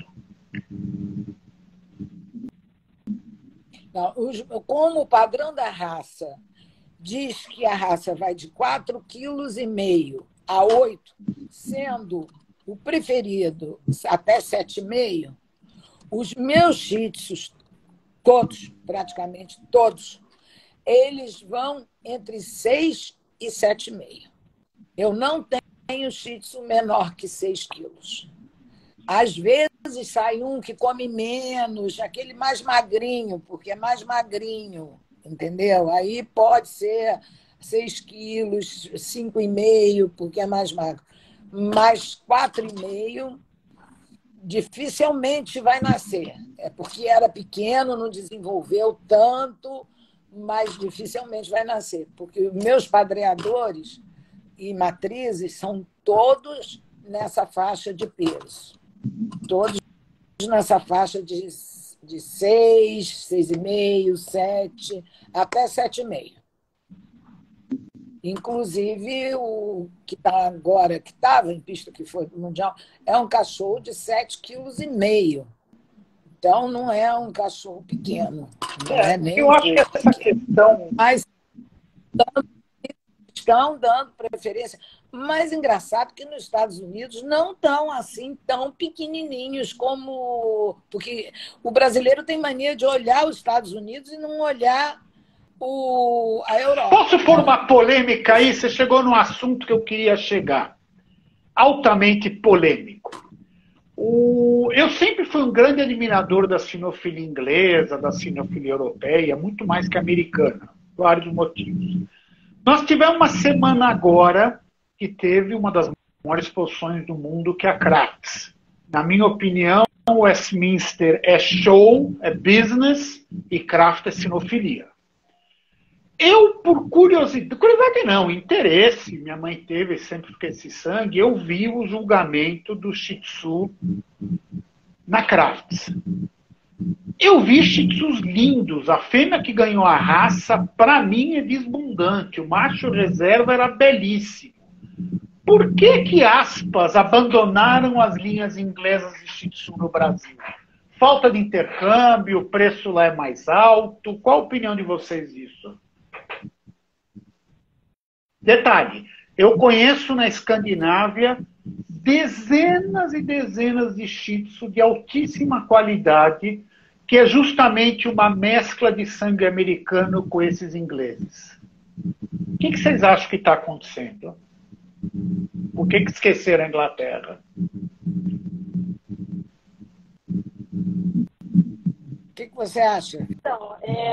Não, como o padrão da raça diz que a raça vai de 4,5 kg a 8, sendo o preferido até 7,5, os meus Shih Tzus, todos, praticamente todos, eles vão entre 6 e 7,5. Eu não tenho Shih Tzu menor que 6 quilos. Às vezes sai um que come menos, aquele mais magrinho, porque é mais magrinho, entendeu? Aí pode ser 6 quilos, 5,5, porque é mais magro. Mas 4,5 dificilmente vai nascer. É porque era pequeno, não desenvolveu tanto, mas dificilmente vai nascer. Porque meus padreadores e matrizes são todos nessa faixa de peso. Todos nessa faixa de 6, 6,5, 7, até 7,5. Inclusive, o que está agora, que estava em pista, que foi para o Mundial, é um cachorro de 7,5 kg. Então, não é um cachorro pequeno. Não é nem eu acho que essa questão... Mas estão dando preferência. Mais engraçado que nos Estados Unidos não estão assim tão pequenininhos como... Porque o brasileiro tem mania de olhar os Estados Unidos e não olhar a Europa. Posso pôr uma polêmica aí? Você chegou num assunto que eu queria chegar. Altamente polêmico. Eu sempre fui um grande admirador da sinofilia inglesa, da sinofilia europeia, muito mais que americana. Vários motivos. Nós tivemos uma semana agora que teve uma das maiores exposições do mundo, que é a Crafts. Na minha opinião, o Westminster é show, é business, e Craft é sinofilia. Eu, por curiosidade não, interesse, minha mãe teve sempre com esse sangue, eu vi o julgamento do Shih Tzu na Crafts. Eu vi Shih Tzus lindos, a fêmea que ganhou a raça, para mim, é desbundante, o macho reserva era belíssimo. Por que aspas, abandonaram as linhas inglesas de Shih Tzu no Brasil? Falta de intercâmbio, o preço lá é mais alto, qual a opinião de vocês disso? Detalhe, eu conheço na Escandinávia dezenas e dezenas de Shih Tzu de altíssima qualidade, que é justamente uma mescla de sangue americano com esses ingleses. O que vocês acham que está acontecendo? Por que esqueceram a Inglaterra? O que você acha? Então,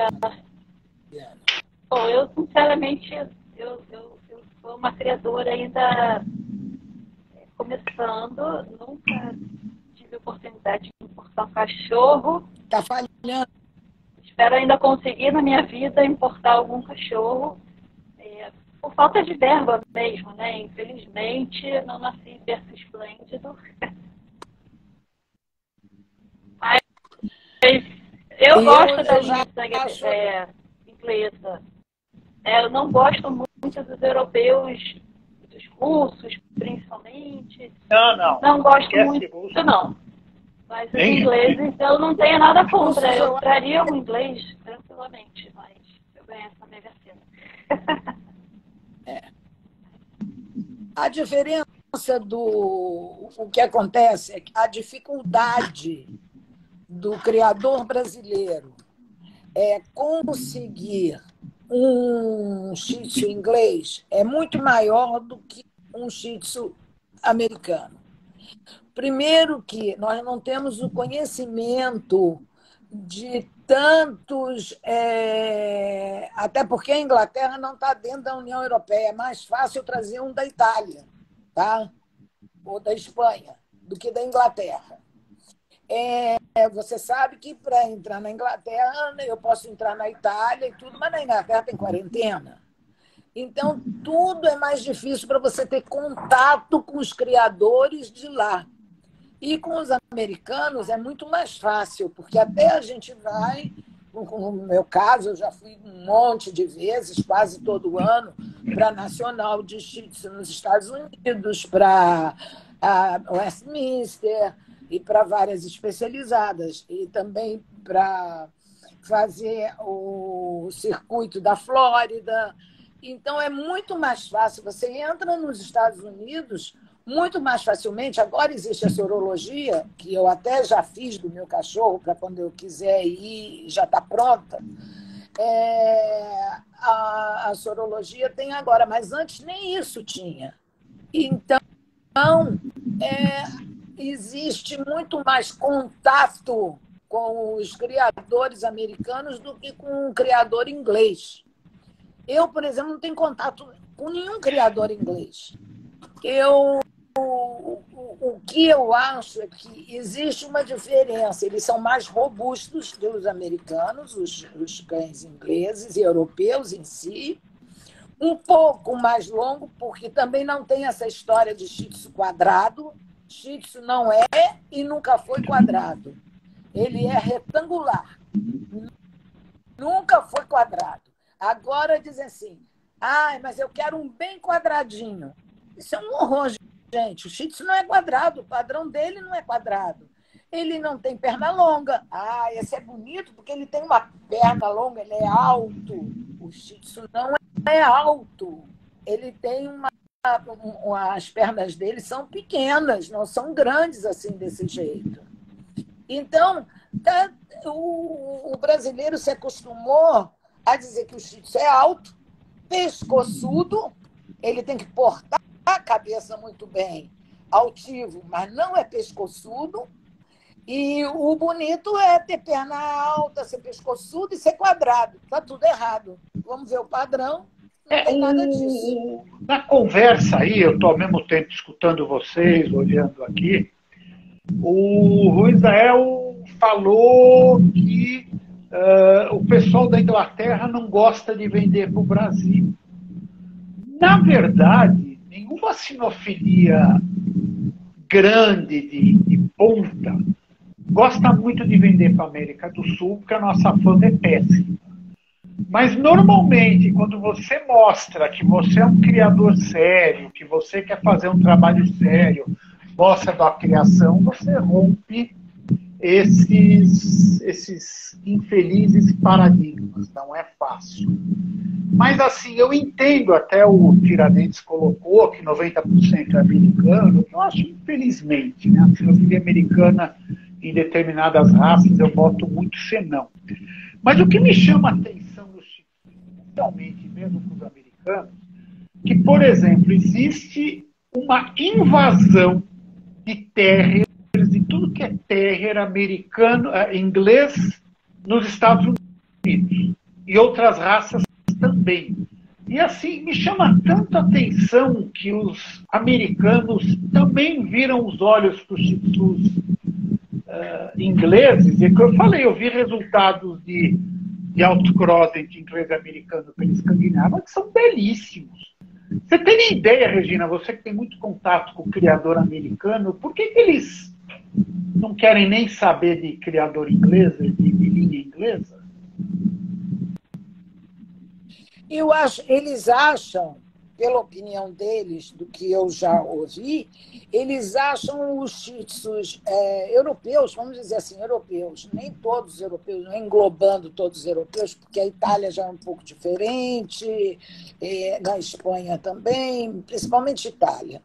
bom, eu sinceramente, eu sou uma criadora ainda começando, nunca tive oportunidade de importar um cachorro. Está falhando. Espero ainda conseguir na minha vida importar algum cachorro. Por falta de verba mesmo, né? Infelizmente, não nasci em berço esplêndido. Mas eu gosto da linha inglesa. Eu não gosto muito dos europeus, dos russos, principalmente. Não gosto muito, russo. não. Mas os ingleses, eu não tenho nada contra. Eu traria um inglês tranquilamente, mas eu ganho essa mega cena. A diferença o que acontece é que a dificuldade do criador brasileiro é conseguir um Shih Tzu inglês é muito maior do que um Shih Tzu americano. Primeiro que nós não temos o conhecimento de tantos... até porque a Inglaterra não está dentro da União Europeia. É mais fácil trazer um da Itália, tá? Ou da Espanha, do que da Inglaterra. Você sabe que para entrar na Inglaterra, eu posso entrar na Itália e tudo, mas na Inglaterra tem quarentena. Então, tudo é mais difícil para você ter contato com os criadores de lá. E com os americanos é muito mais fácil, porque até a gente vai, no meu caso, eu já fui um monte de vezes, quase todo ano, para a Nacional de Shih Tzu nos Estados Unidos, para a Westminster e para várias especializadas, e também para fazer o circuito da Flórida. Então, é muito mais fácil. Você entra nos Estados Unidos muito mais facilmente. Agora existe a sorologia, que eu até já fiz do meu cachorro, para quando eu quiser ir, já está pronta. A sorologia tem agora, mas antes nem isso tinha. Então, existe muito mais contato com os criadores americanos do que com um criador inglês. Eu, por exemplo, não tenho contato com nenhum criador inglês. O que eu acho é que existe uma diferença. Eles são mais robustos que os americanos, os cães ingleses e europeus em si. Um pouco mais longo, porque também não tem essa história de Shih Tzu quadrado. Shih Tzu não é e nunca foi quadrado. Ele é retangular. Nunca foi quadrado. Agora dizem assim, mas eu quero um bem quadradinho. Isso é um horror, gente. O Shih Tzu não é quadrado, o padrão dele não é quadrado. Ele não tem perna longa. Esse é bonito porque ele tem uma perna longa, ele é alto. O Shih Tzu não é alto. Ele tem as pernas dele são pequenas, não são grandes assim desse jeito. Então, o brasileiro se acostumou a dizer que o Shih Tzu é alto, pescoçudo, ele tem que portar a cabeça muito bem, altivo, mas não é pescoçudo. E o bonito é ter perna alta, ser pescoçudo e ser quadrado. Está tudo errado. Vamos ver o padrão, não tem nada disso. Na conversa aí, eu estou ao mesmo tempo escutando vocês, olhando aqui, o Rui Israel falou que o pessoal da Inglaterra não gosta de vender para o Brasil. Na verdade, nenhuma sinofilia grande de ponta gosta muito de vender para a América do Sul, porque a nossa fama é péssima. Mas, normalmente, quando você mostra que você é um criador sério, que você quer fazer um trabalho sério, gosta da criação, você rompe esses infelizes paradigmas. Não é fácil. Mas, assim, eu entendo, até o Tiradentes colocou que 90% é americano, eu acho, infelizmente, né? A filosofia americana, em determinadas raças, eu boto muito senão. Mas o que me chama a atenção, especialmente mesmo com os americanos, que, por exemplo, existe uma invasão de terriers, de tudo que é terrier americano, inglês, nos Estados Unidos. E outras raças também. E assim, me chama tanto a atenção que os americanos também viram os olhos para os Shih Tzus ingleses. E que eu falei, eu vi resultados de outcrossing de inglês americano pela Escandinávia que são belíssimos. Você tem ideia, Regina, você que tem muito contato com o criador americano, por que eles não querem nem saber de criador inglês, de linha inglesa? Eles acham, pela opinião deles, do que eu já ouvi, eles acham os Shih Tzus europeus, vamos dizer assim, europeus, nem todos os europeus, não englobando todos os europeus, porque a Itália já é um pouco diferente, na Espanha também, principalmente Itália.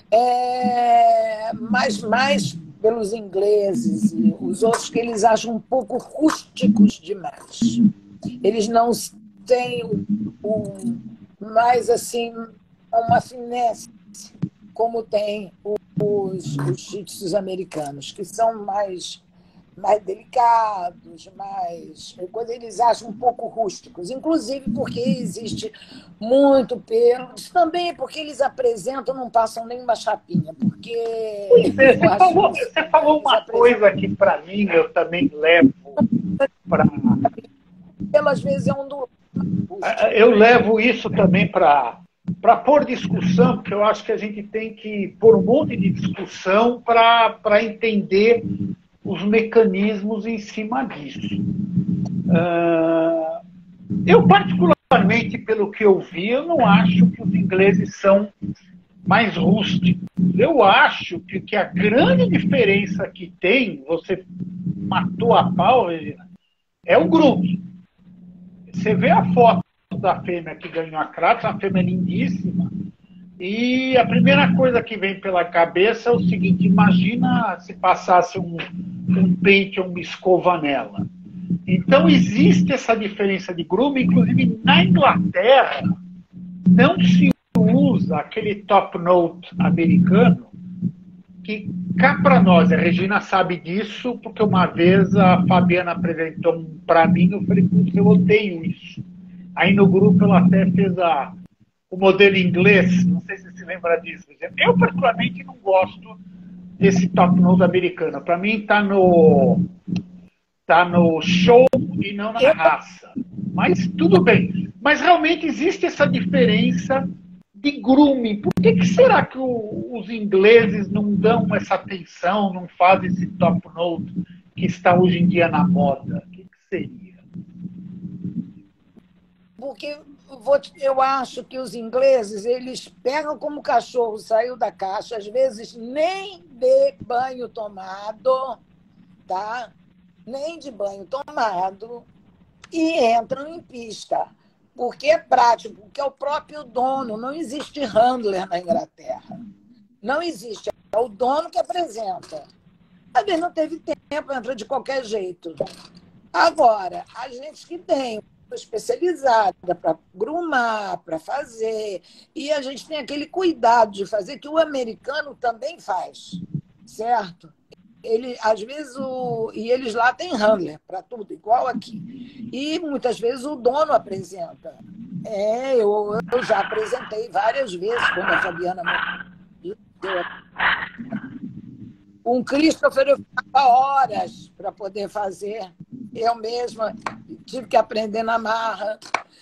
Mas mais pelos ingleses e os outros que eles acham um pouco rústicos demais. Eles não tem mais assim, uma finesse, como tem os shih tzus americanos, que são mais delicados, quando eles acham um pouco rústicos, inclusive porque existe muito pelo, também porque eles apresentam, não passam nenhuma chapinha, porque você falou uma coisa que para mim eu também levo para... Pelas vezes é um do... Eu levo isso também para pôr discussão, porque eu acho que a gente tem que pôr um monte de discussão para entender os mecanismos em cima disso. Eu, particularmente, pelo que eu vi, eu não acho que os ingleses são mais rústicos. Eu acho que a grande diferença que tem, você matou a pau, Regina, é o grupo. Você vê a foto da fêmea que ganhou a Crato, uma fêmea lindíssima, e a primeira coisa que vem pela cabeça é o seguinte: imagina se passasse um pente ou uma escova nela. Então existe essa diferença de grooming, inclusive na Inglaterra não se usa aquele top note americano, que cá para nós, a Regina sabe disso, porque uma vez a Fabiana apresentou um para mim, eu falei, eu odeio isso. Aí no grupo ela até fez o modelo inglês, não sei se você se lembra disso. Eu particularmente não gosto desse top note americano. Para mim está no show e não na raça. Mas tudo bem. Mas realmente existe essa diferença de grooming. Por que será que os ingleses não dão essa atenção, não fazem esse top note que está hoje em dia na moda? O que seria? Porque eu acho que os ingleses, eles pegam como o cachorro saiu da caixa, às vezes nem de banho tomado, tá? Nem de banho tomado, e entram em pista. Porque é prático, porque é o próprio dono. Não existe handler na Inglaterra. Não existe. É o dono que apresenta. Às vezes não teve tempo, entra de qualquer jeito. Agora, a gente que tem especializada para grumar, para fazer, e a gente tem aquele cuidado de fazer que o americano também faz, certo? Às vezes, e eles lá têm handler para tudo, igual aqui. E muitas vezes o dono apresenta. Eu já apresentei várias vezes, quando a Fabiana um Christopher eu ficava horas para poder fazer. Eu mesma tive que aprender na marra.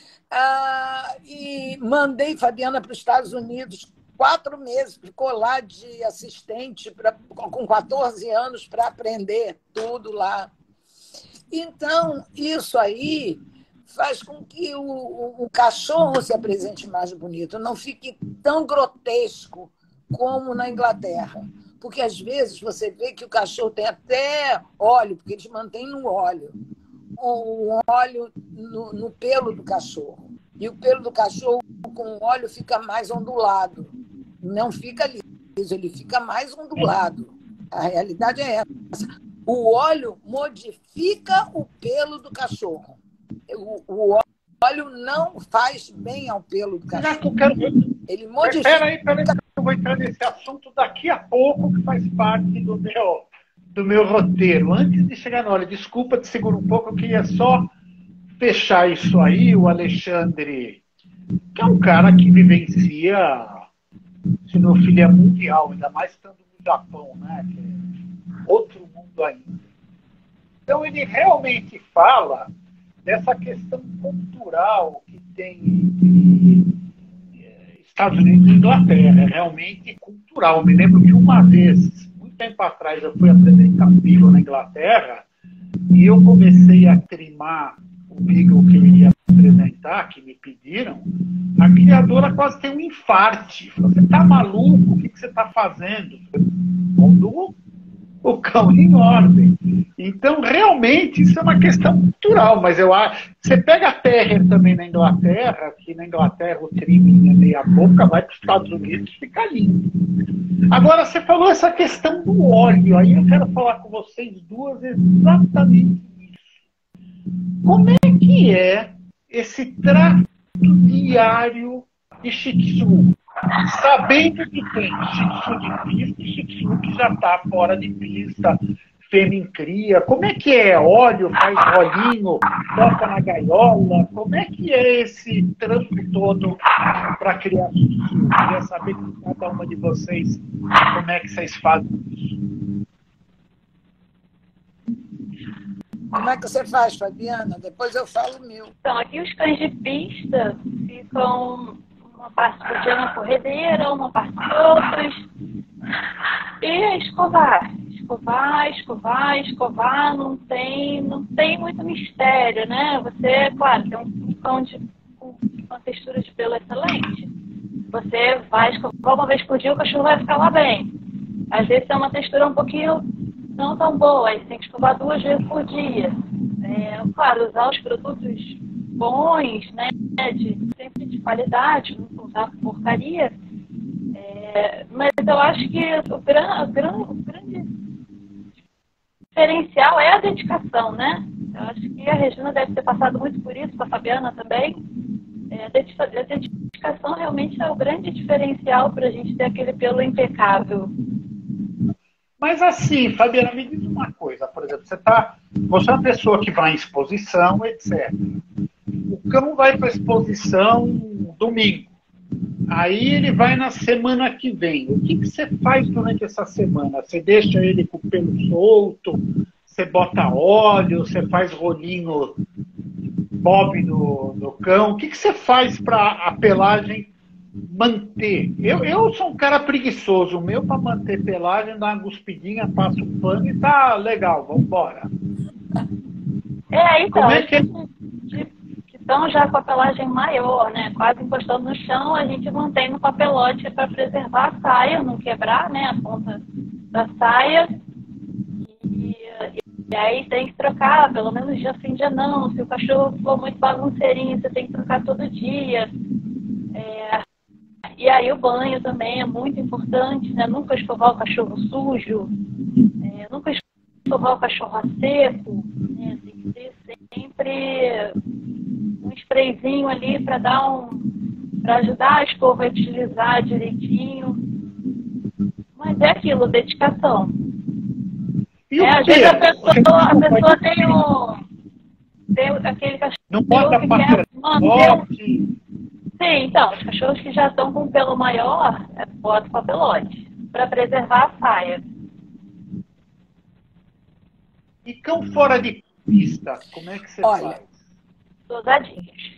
E mandei Fabiana para os Estados Unidos 4 meses, ficou lá de assistente com 14 anos para aprender tudo lá. Então, isso aí faz com que o cachorro se apresente mais bonito, não fique tão grotesco como na Inglaterra. Porque, às vezes, você vê que o cachorro tem até óleo, porque eles mantêm no óleo, um óleo no pelo do cachorro. E o pelo do cachorro com o óleo fica mais ondulado. Não fica liso, ele fica mais ondulado. A realidade é essa. O óleo modifica o pelo do cachorro. O óleo não faz bem ao pelo do cachorro. Ele modifica. Peraí, eu vou entrar nesse assunto daqui a pouco, que faz parte do meu roteiro. Antes de chegar na hora, desculpa, te seguro um pouco, eu queria só fechar isso aí. O Alexandre, que é um cara que vivencia sinofilia mundial, ainda mais estando no Japão, né? Que é outro mundo ainda. Então ele realmente fala dessa questão cultural que tem entre Estados Unidos e Inglaterra. É realmente cultural. Me lembro que uma vez, muito tempo atrás, eu fui apresentar um Beagle na Inglaterra e eu comecei a trimar o Beagle que eu iria apresentar, que me pediram. A criadora quase tem um infarte. Você está maluco? O que você está fazendo? Pondo o cão em ordem. Então, realmente, isso é uma questão cultural. Mas eu acho. Você pega a Terrier também na Inglaterra, que na Inglaterra o trimming é meia boca, vai para os Estados Unidos e fica lindo. Agora, você falou essa questão do óleo. Aí eu quero falar com vocês duas exatamente isso. Como é que é esse trato diário de Shih Tzu, sabendo que tem Shih Tzu de pista e Shih Tzu que já está fora de pista, fêmea em cria? Como é que é? Óleo, faz rolinho, toca na gaiola? Como é que é esse trampo todo para criar Shih Tzu? Queria saber de cada uma de vocês como é que vocês fazem isso. Como é que você faz, Fabiana? Depois eu falo o meu. Então, aqui os cães de pista ficam uma parte do dia na corredeira, uma parte em outras. E é escovar. Escovar, não tem muito mistério, né? Você, claro, tem um cão com uma textura de pelo excelente. Você vai escovar uma vez por dia, o cachorro vai ficar lá bem. Às vezes é uma textura um pouquinho não tão boa, aí você tem que escovar 2 vezes por dia. Claro, usar os produtos bons, né? Sempre de qualidade, não usar porcaria. Mas eu acho que o grande diferencial é a dedicação, né? Eu acho que a Regina deve ter passado muito por isso, com a Fabiana também. A dedicação realmente é o grande diferencial para a gente ter aquele pelo impecável. Mas assim, Fabiana, me diz uma coisa, por exemplo, você é uma pessoa que vai em exposição, etc. O cão vai para a exposição domingo. Aí ele vai na semana que vem. O que você faz durante essa semana? Você deixa ele com o pelo solto? Você bota óleo? Você faz rolinho bob no cão? O que você faz para a pelagem manter? Eu sou um cara preguiçoso. O meu, para manter pelagem, dá uma guspidinha, passa um pano e tá legal, vamos embora. Então, como é que é? Então, já com a pelagem maior, né, quase encostando no chão, a gente mantém no papelote para preservar a saia, não quebrar, né, a ponta da saia. E aí tem que trocar, pelo menos dia sim, dia não. Se o cachorro for muito bagunceirinho, você tem que trocar todo dia. E aí o banho também é muito importante, né? Nunca escovar o cachorro sujo, nunca escovar o cachorro a seco, né? Tem que ter sempre um sprayzinho ali para ajudar a escova a utilizar direitinho. Mas é aquilo, dedicação. Às vezes a pessoa tem aquele cachorro não bota que quer manter. Sim, então, os cachorros que já estão com pelo maior, bota papelote, para preservar a saia. E cão fora de pista, como é que você faz? Dosadinhos.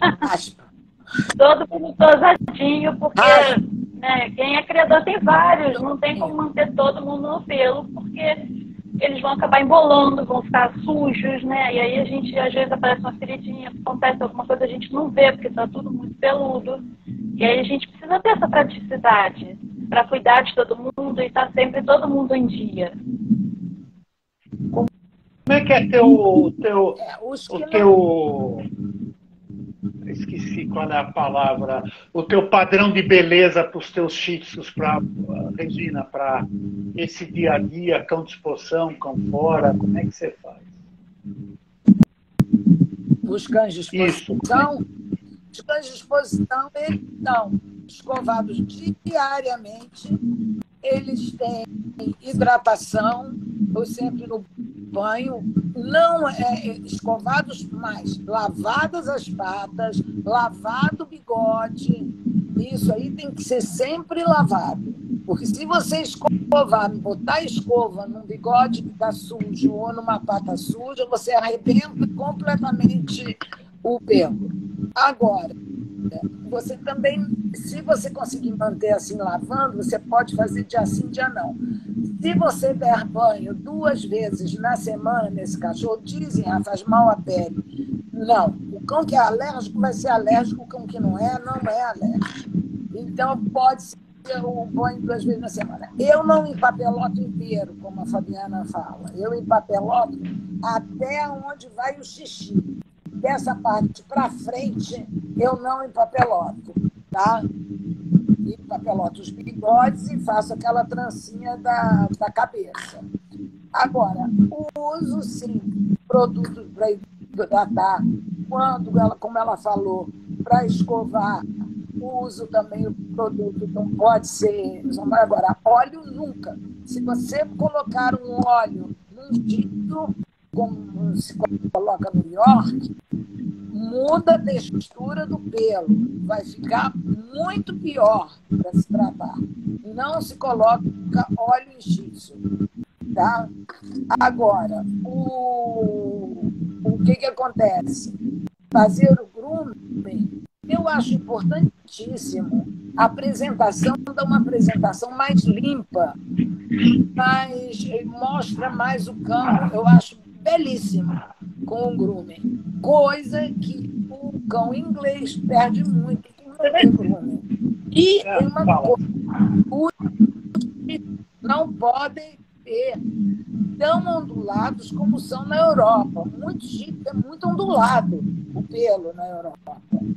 Todo mundo dosadinho, porque né, quem é criador tem vários, não tem como manter todo mundo no pelo, porque eles vão acabar embolando, vão ficar sujos, né? E aí a gente, às vezes, aparece uma feridinha, acontece alguma coisa, a gente não vê, porque está tudo muito peludo. E aí a gente precisa ter essa praticidade para cuidar de todo mundo e estar sempre todo mundo em dia. Como é que é esqueci qual é a palavra, o teu padrão de beleza para os teus shih tzus, Regina, para esse dia a dia, cão de exposição, cão fora, como é que você faz? Os cães de exposição? Os cães de exposição, eles estão escovados diariamente, eles têm hidratação, eu sempre no banho, não escovados mais, lavadas as patas, lavado o bigode, isso aí tem que ser sempre lavado, porque se você escovar, botar a escova num bigode que está sujo ou numa pata suja, você arrebenta completamente o pelo. Agora, você também, se você conseguir manter assim lavando, você pode fazer dia sim, dia não. Se você der banho 2 vezes na semana nesse cachorro, dizem, faz mal à pele. Não. O cão que é alérgico vai ser alérgico, o cão que não é alérgico. Então, pode ser o banho 2 vezes na semana. Eu não empapeloto inteiro, como a Fabiana fala. Eu empapeloto até onde vai o xixi. Dessa parte para frente, eu não empapeloto, tá? Empapeloto os bigodes e faço aquela trancinha da cabeça. Agora, uso, sim, produtos para hidratar quando, como ela falou, para escovar, uso também o produto, não pode ser... Agora, óleo nunca. Se você colocar um óleo num sítio, como se coloca no York, muda a textura do pelo. Vai ficar muito pior para se tratar. Não se coloca óleo em shih tzu. Tá? Agora, o que acontece? Fazer o grooming, eu acho importantíssimo a apresentação, dar uma apresentação mais limpa, mostra mais o cão, eu acho belíssimo com o grooming. Coisa que o cão inglês perde muito com o grooming. E tem uma coisa, não podem ser tão ondulados como são na Europa. Muito chique, é muito ondulado o pelo na Europa.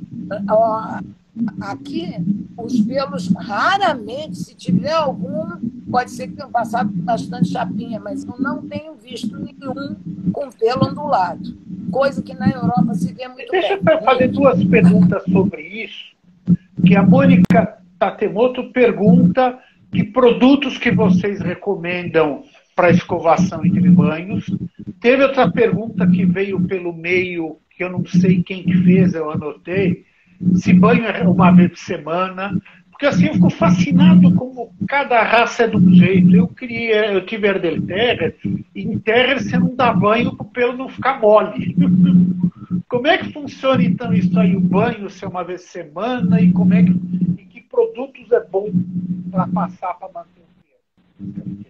Aqui, os pelos, raramente, se tiver algum, pode ser que tenham passado bastante chapinha, mas eu não tenho visto nenhum com pelo ondulado. Coisa que na Europa se vê muito bem. Deixa eu fazer duas perguntas sobre isso. Que a Mônica Tatemoto pergunta que produtos que vocês recomendam para escovação entre banhos. Teve outra pergunta que veio pelo meio, que eu não sei quem que fez, eu anotei. Se banho é uma vez por semana. Porque assim eu fico fascinado como cada raça é de um jeito. Eu tive Herder Terrier, e em Terrier você não dá banho para o pelo não ficar mole. Como é que funciona então isso aí, o banho, se é uma vez por semana, e que produtos é bom para passar para manter o pelo?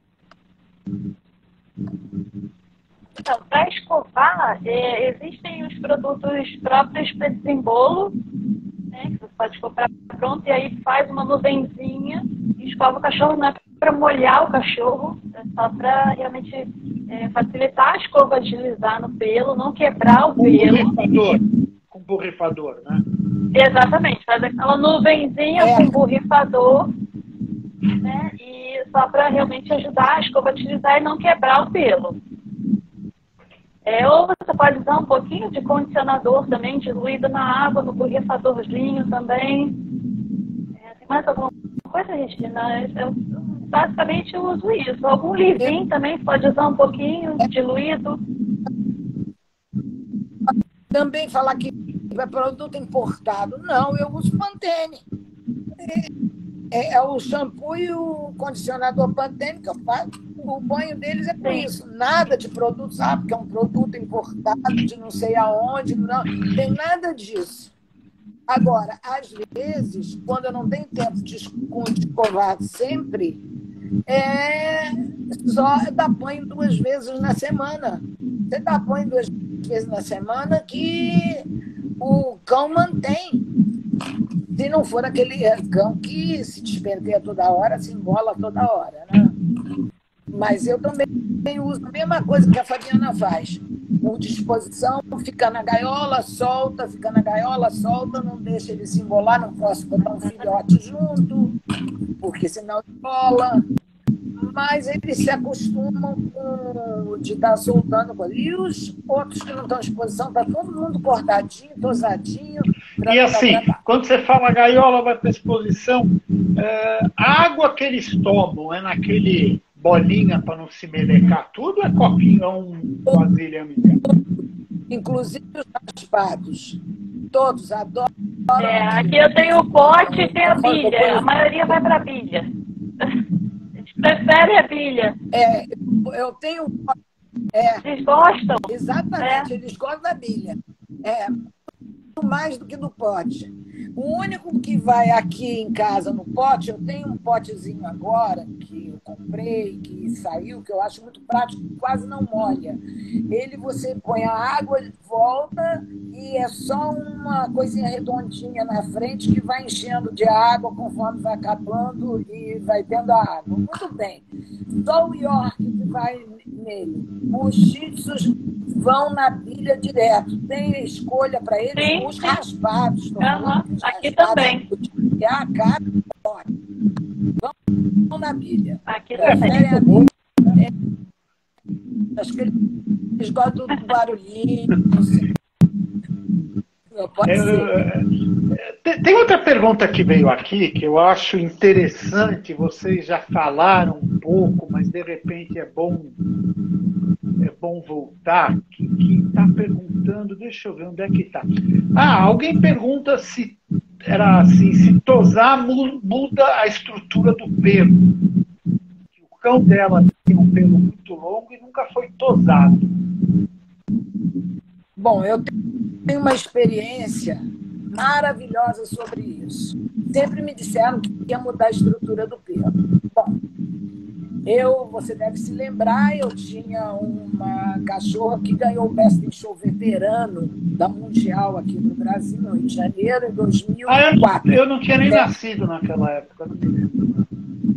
Então, para escovar, existem os produtos próprios para desembolo, né, que você pode comprar pronto, e aí faz uma nuvenzinha e escova o cachorro. Não é para molhar o cachorro, é só para realmente facilitar a escova, deslizar no pelo, não quebrar o pelo. Com borrifador, né? Exatamente, faz aquela nuvenzinha com borrifador, né, e só para realmente ajudar a escova a deslizar e não quebrar o pelo. Ou você pode usar um pouquinho de condicionador também, diluído na água, no borrifadorzinho também. Tem mais alguma coisa, Regina? Eu basicamente uso isso. Algum livinho também pode usar um pouquinho, diluído. Também falar que é produto importado. Não, eu uso Pantene. É o shampoo e o condicionador Pantene que eu faço. O banho deles é por isso. Nada de produto, sabe? Que é um produto importado de não sei aonde. Não tem nada disso. Agora, às vezes, quando eu não tenho tempo de escovar sempre, só dar banho 2 vezes na semana. Você dá banho 2 vezes na semana que o cão mantém. Se não for aquele cão que se despenteia toda hora, se embola toda hora, né? Mas eu também uso a mesma coisa que a Fabiana faz. Por disposição, fica na gaiola, solta, não deixa ele se embolar, não posso botar um filhote junto, porque senão embola. Mas eles se acostumam de estar soltando. E os outros que não estão à disposição, está todo mundo cortadinho, tosadinho. E assim, quando você fala gaiola, vai para exposição, a água que eles tomam é naquele bolinha para não se melecar tudo, é copinho, é um vasilhame? Inclusive os raspados. Todos adoram. Aqui eu tenho o pote e tem a bilha. A maioria vai para a bilha. A gente prefere a bilha. Eu tenho. Eles gostam? Exatamente, eles gostam da bilha. Mais do que do pote. O único que vai aqui em casa no pote, eu tenho um potezinho agora que eu comprei, que saiu, que eu acho muito prático, quase não molha. Ele você põe a água, ele volta e é só uma coisinha redondinha na frente que vai enchendo de água conforme vai acabando e vai tendo a água. Muito bem. Só o York que vai nele. Os shih tzus vão na bilha direto. Tem escolha para eles. Sim. Os raspados. Aqui também. E a cara vão na bilha. Aqui também. Acho que eles gostam do barulhinho. Pode ser. Tem outra pergunta que veio aqui que eu acho interessante. Vocês já falaram um pouco, mas de repente é bom voltar. Que está perguntando, deixa eu ver onde é que está. Alguém pergunta se era assim, se tosar muda a estrutura do pelo. O cão dela tem um pelo muito longo e nunca foi tosado. Bom, eu tenho uma experiência maravilhosa sobre isso. Sempre me disseram que ia mudar a estrutura do pelo. Bom, você deve se lembrar, eu tinha uma cachorra que ganhou o Best in Show veterano da Mundial aqui no Brasil, no Rio de Janeiro, em 2004. Eu não tinha nem nascido naquela época, não me lembro.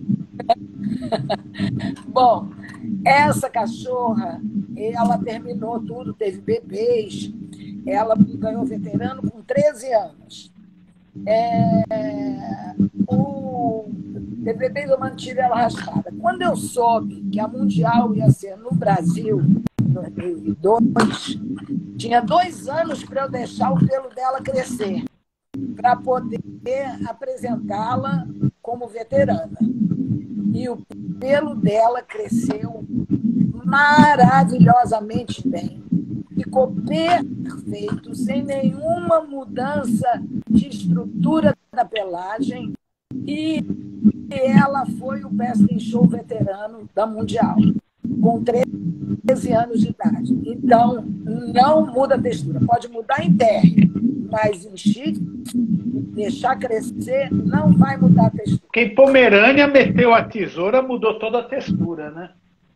Bom, essa cachorra, ela terminou tudo, teve bebês, ela ganhou veterano com 13 anos. O bebês eu mantive ela raspada. Quando eu soube que a Mundial ia ser no Brasil, em 2002, tinha 2 anos para eu deixar o pelo dela crescer, para poder apresentá-la como veterana. E o pelo dela cresceu maravilhosamente bem. Ficou perfeito, sem nenhuma mudança de estrutura da pelagem. E ela foi o Best in Show veterano da Mundial, com 13 anos de idade. Então, não muda a textura. Pode mudar em terra, mas em shih tzu, deixar crescer, não vai mudar a textura. Porque em Pomerânia meteu a tesoura, mudou toda a textura, né?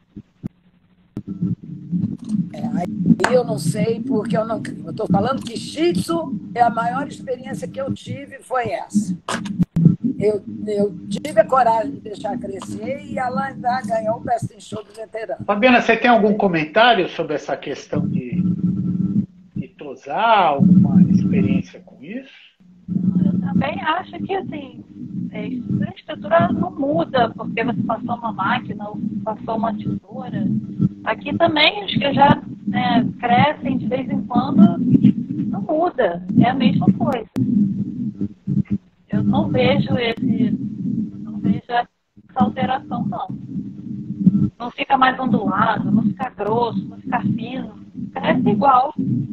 Aí eu não sei porque eu não crio. Eu estou falando que shih tzu é a maior experiência que eu tive, foi essa. Eu tive a coragem de deixar crescer e ela ainda ganhou o Best in Show do veterano. Fabiana, você tem algum comentário sobre essa questão de tosar, alguma experiência com isso? Eu também acho que, assim, a estrutura não muda porque você passou uma máquina ou passou uma tesoura. Aqui também, os que já crescem de vez em quando, não muda. É a mesma coisa. Eu não vejo essa alteração, não. Não fica mais ondulado, não fica grosso, não fica fino. Cresce igual.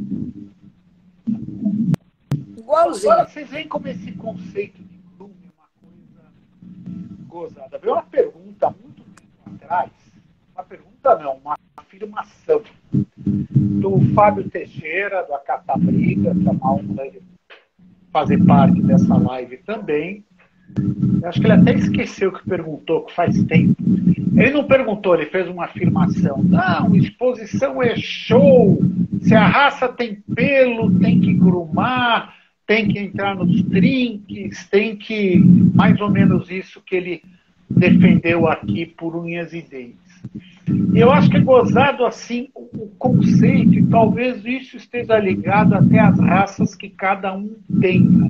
Igualzinho. Agora vocês veem como esse conceito de grooming é uma coisa gozada. Veio uma pergunta muito tempo atrás, uma afirmação do Fábio Teixeira, do Acatabriga, que é uma honra ele fazer parte dessa live também. Eu acho que ele até esqueceu que perguntou, que faz tempo. Ele não perguntou, ele fez uma afirmação. Não, exposição é show. Se a raça tem pelo, tem que grumar, tem que entrar nos trinques, tem que... Mais ou menos isso que ele defendeu aqui por unhas e dentes. Eu acho que é gozado assim o conceito, e talvez isso esteja ligado até às raças que cada um tenha.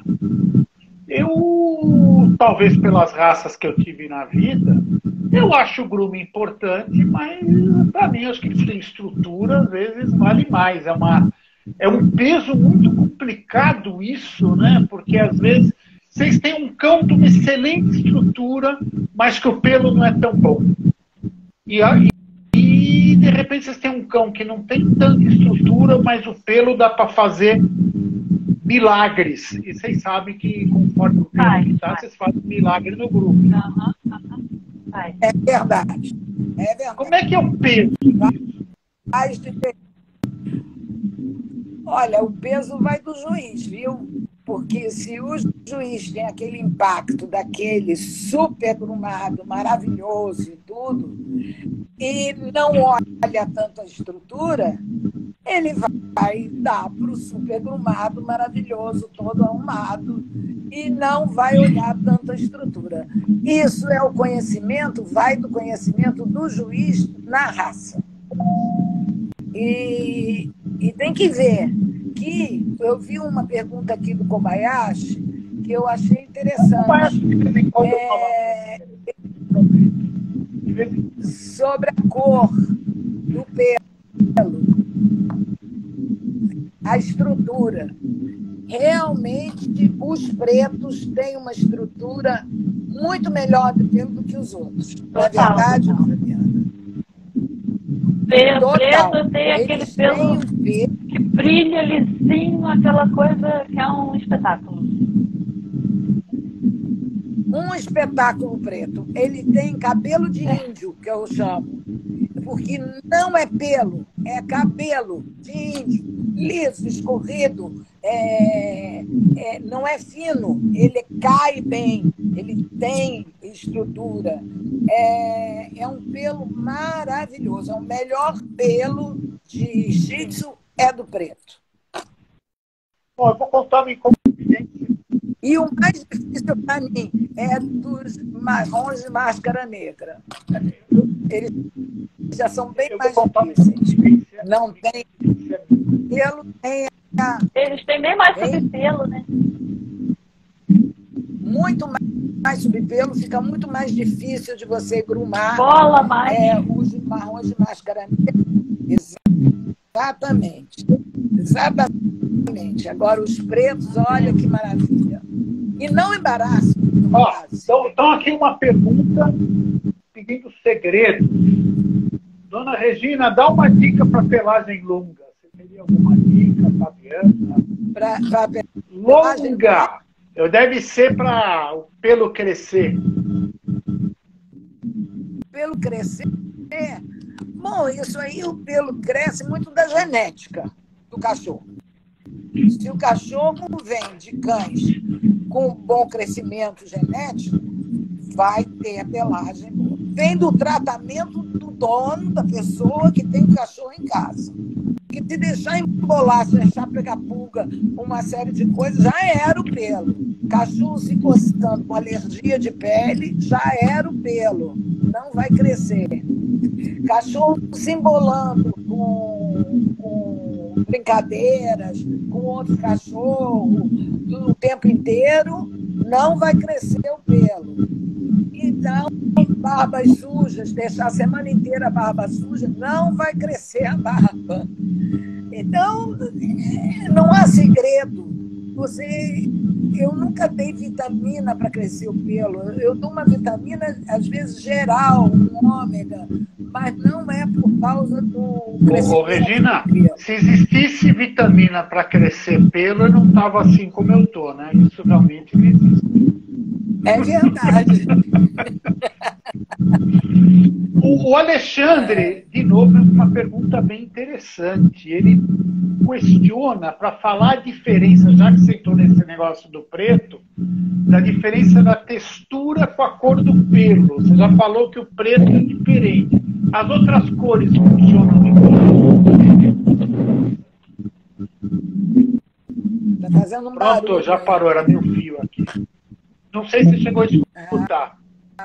Eu, talvez pelas raças que eu tive na vida, eu acho o grooming importante, mas para mim acho que sem estrutura às vezes vale mais. É um peso muito complicado isso, né? Porque às vezes vocês têm um cão de uma excelente estrutura, mas que o pelo não é tão bom. E de repente vocês têm um cão que não tem tanta estrutura, mas o pelo dá para fazer milagres. E vocês sabem que conforme o pelo que tá, vocês fazem milagre no grupo. É verdade. É verdade. Como é que é o peso disso? Olha, o peso vai do juiz, viu? Porque se o juiz tem aquele impacto daquele super grumado, maravilhoso e tudo, e não olha tanto a estrutura, ele vai dar para o super grumado, maravilhoso, todo arrumado, e não vai olhar tanto a estrutura. Isso é o conhecimento, vai do conhecimento do juiz na raça. E tem que ver que eu vi uma pergunta aqui do Kobayashi que eu achei interessante. Sobre a cor do pelo, a estrutura. realmente os pretos têm uma estrutura muito melhor do pelo do que os outros. Não é verdade, Fabiana? Preto tem aquele pelo que brilha lisinho, aquela coisa que é um espetáculo. Um espetáculo preto. Ele tem cabelo de índio, que eu chamo. Porque não é pelo, é cabelo de índio, liso, escorrido, não é fino, ele cai bem, ele tem estrutura. É um pelo maravilhoso, é o melhor pelo de Shih Tzu é do preto. Bom, eu vou contar uma inconveniência. E o mais difícil para mim é dos marrons de máscara negra. Eles já são bem mais difíceis. Não tem pelo, tem eles têm bem mais subpelo, né? Muito mais subpelo, fica muito mais difícil de você grumar. Bola mais. Os marrons de máscara negra. Exatamente. Exatamente. Agora, os pretos, olha que maravilha. E não embaraça. Então, aqui uma pergunta pedindo segredo. Dona Regina, dá uma dica para pelagem longa. Você teria alguma dica, Fabiana? Longa! Deve ser para o pelo crescer. Pelo crescer? Bom, isso aí, o pelo cresce muito da genética do cachorro. Se o cachorro vem de cães com bom crescimento genético, vai ter a pelagem boa. Vem do tratamento do dono, da pessoa que tem o cachorro em casa. Que se deixar embolar, se deixar pegar pulga, uma série de coisas, já era o pelo. Cachorro se coçando com alergia de pele, já era o pelo. Não vai crescer. Cachorro se embolando com brincadeiras, com outro cachorro, o tempo inteiro, não vai crescer o pelo. Então, barbas sujas, deixar a semana inteira a barba suja, não vai crescer a barba. Então, não há segredo. Eu nunca dei vitamina para crescer o pelo. Eu dou uma vitamina, às vezes, geral, um ômega, mas não é por causa do crescimento. Regina, se existisse vitamina para crescer pelo, eu não estava assim como eu estou, né? Isso realmente não existe. É verdade. O Alexandre, de novo, é uma pergunta bem interessante. Ele questiona, para falar a diferença, já que você entrou nesse negócio do preto, da diferença da textura com a cor do pelo. Você já falou que o preto é diferente. As outras cores funcionam igual? Está fazendo um barulho. Pronto, já parou, era meu fio aqui. Não sei se chegou a escutar. Tá.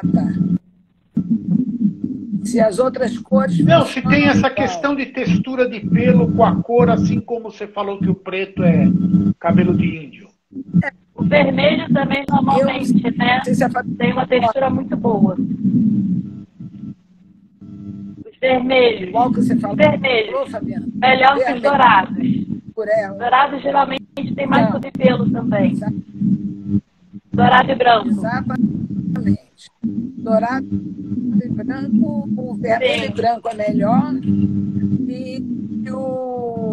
Se as outras cores... Não, se tem essa questão de textura de pelo com a cor, assim como você falou que o preto é cabelo de índio. O vermelho também, normalmente, né? Tem uma textura muito boa. Os vermelhos. Qual que você falou? Vermelhos. Fabiana? Melhor que os dourados. Os dourados geralmente tem mais subpelo também. Dourado e branco. Exatamente. Dourado e branco, o vermelho e branco é melhor. E o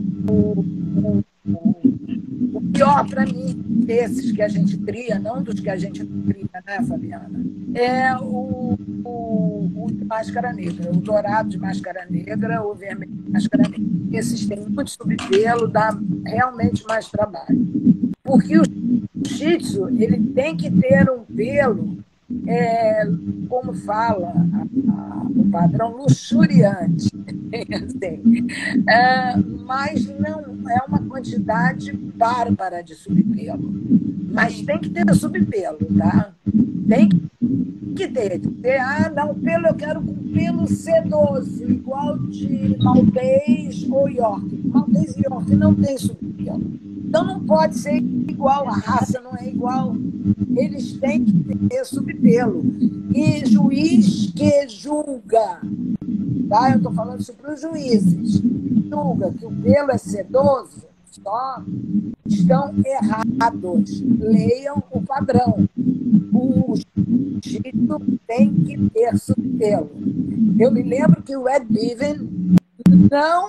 pior para mim, desses que a gente cria, não dos que a gente cria, né, Fabiana? É o de máscara negra, o dourado de máscara negra, o vermelho de máscara negra. Esses têm muito subpelo, dá realmente mais trabalho. Porque o Shih Tzu, ele tem que ter um pelo, como fala o padrão, luxuriante. Assim. Mas não é uma quantidade bárbara de subpelo. Mas tem que ter subpelo, tá? Tem que ter. Não, o pelo eu quero com pelo sedoso, igual de Maltês ou York. Maltês e York não tem subpelo. Então não pode ser igual, a raça não é igual. Eles têm que ter subpelo. E juiz que julga, tá? Eu estou falando isso para os juízes, julga que o pelo é sedoso, só estão errados. Leiam o padrão. O Chito tem que ter subpelo. Eu me lembro que o Ed Bevan não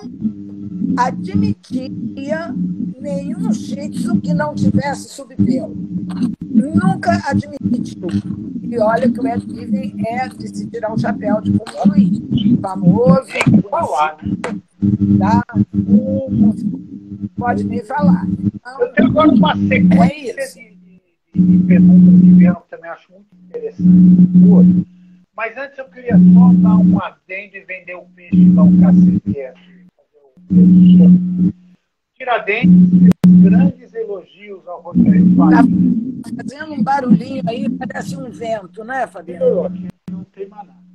admitia nenhum Shih Tzu que não tivesse subpelo. Nunca admitiu. E olha que o Ed Bevan é de se tirar o chapéu de como Luiz, famoso, conhecido, tá? Pode nem falar. Então, eu tenho agora uma sequência de perguntas que vieram que também acho muito interessante. Mas antes eu queria só dar um adendo e vender o peixe lá, o KCB. Tiradentes fez grandes elogios ao Rogério Farinha. Tá fazendo um barulhinho aí, parece um vento, né, Fabiano? Aqui não tem mais nada.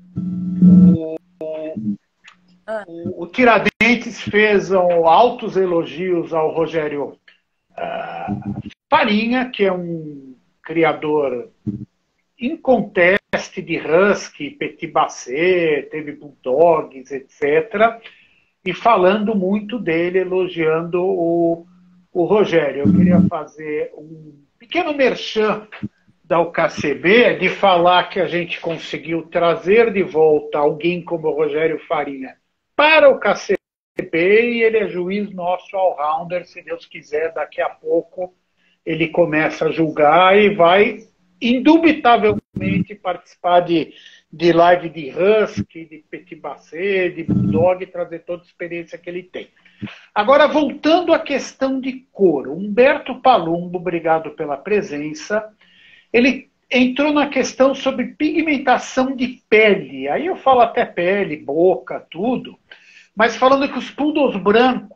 O Tiradentes fez altos elogios ao Rogério Farinha, que é um criador inconteste de husky, petit basset, teve bulldogs, etc., e falando muito dele, elogiando o Rogério. Eu queria fazer um pequeno merchan da UKCB, de falar que a gente conseguiu trazer de volta alguém como o Rogério Farinha para o UKCB, e ele é juiz nosso all-rounder, se Deus quiser, daqui a pouco ele começa a julgar e vai indubitavelmente participar de live de husky, de petit basset, de bulldog, e trazer toda a experiência que ele tem. Agora, voltando à questão de cor, Humberto Palumbo, obrigado pela presença, ele entrou na questão sobre pigmentação de pele. Aí eu falo até pele, boca, tudo, mas falando que os poodles brancos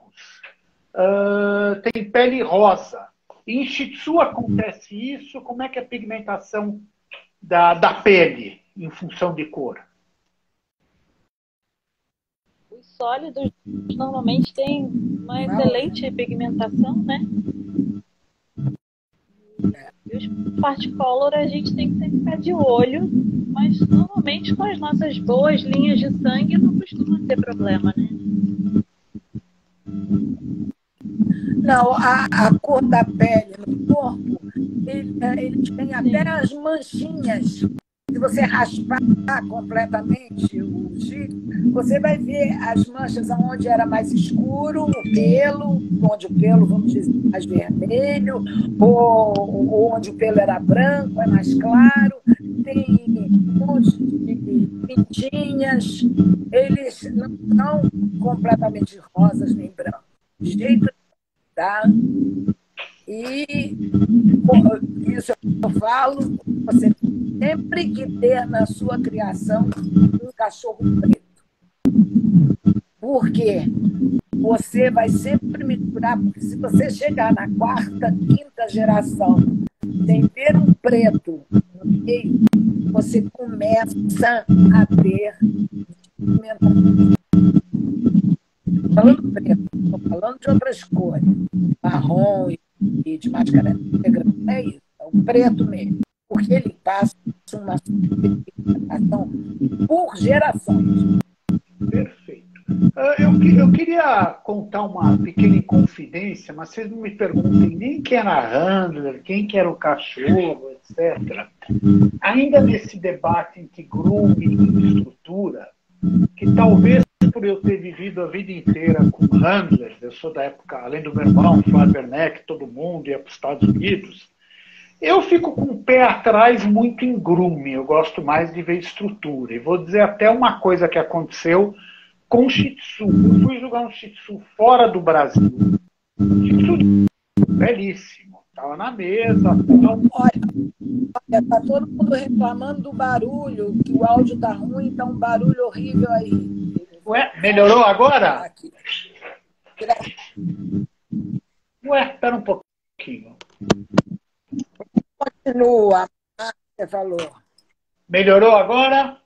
têm pele rosa. Em Shih Tzu acontece isso? Como é que é a pigmentação da pele em função de cor? Os sólidos normalmente têm uma excelente pigmentação, né? E os particolor a gente tem que sempre ficar de olho, mas normalmente com as nossas boas linhas de sangue não costuma ter problema, né? Não, a cor da pele no corpo, eles têm até as manchinhas. Se você raspar completamente o giz, você vai ver as manchas onde era mais escuro, o pelo, onde o pelo, vamos dizer, mais vermelho, ou onde o pelo era branco, é mais claro. Tem um monte de pintinhas. Eles não são completamente rosas nem brancos. De jeito, tá? E isso eu falo, você sempre que ter na sua criação um cachorro preto. Por quê? Você vai sempre misturar, porque se você chegar na quarta, quinta geração sem ter um preto no meio, você começa a ter pigmentação. Falando preto, estou falando de outras cores, marrom e de máscara negra, não é isso, é o preto mesmo, porque ele passa uma pigmentação por gerações. Perfeito. Eu queria contar uma pequena inconfidência, mas vocês não me perguntem nem quem era a handler, quem que era o cachorro, etc. Ainda nesse debate entre grooming e estrutura, que talvez por eu ter vivido a vida inteira com handlers, eu sou da época, além do meu irmão, Flávio Werneck, todo mundo ia para os Estados Unidos, eu fico com o pé atrás muito em grooming, eu gosto mais de ver estrutura. E vou dizer até uma coisa que aconteceu com Shih Tzu. Eu fui jogar um Shih Tzu fora do Brasil. Shih Tzu belíssimo, estava na mesa. Olha, tá todo mundo reclamando do barulho, que o áudio tá ruim, tá um barulho horrível aí. Ué, melhorou agora? Ué, espera um pouquinho. Continua, você falou. Melhorou agora?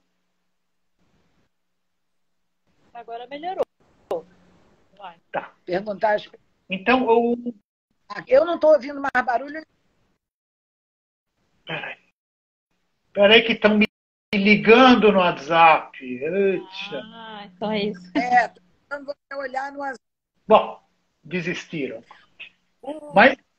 Agora melhorou. Vai. Tá. Perguntar. Então, eu não estou ouvindo mais barulho. Peraí que estão me ligando no WhatsApp. Então é isso. Estou você olhar no WhatsApp. Bom, desistiram. Mas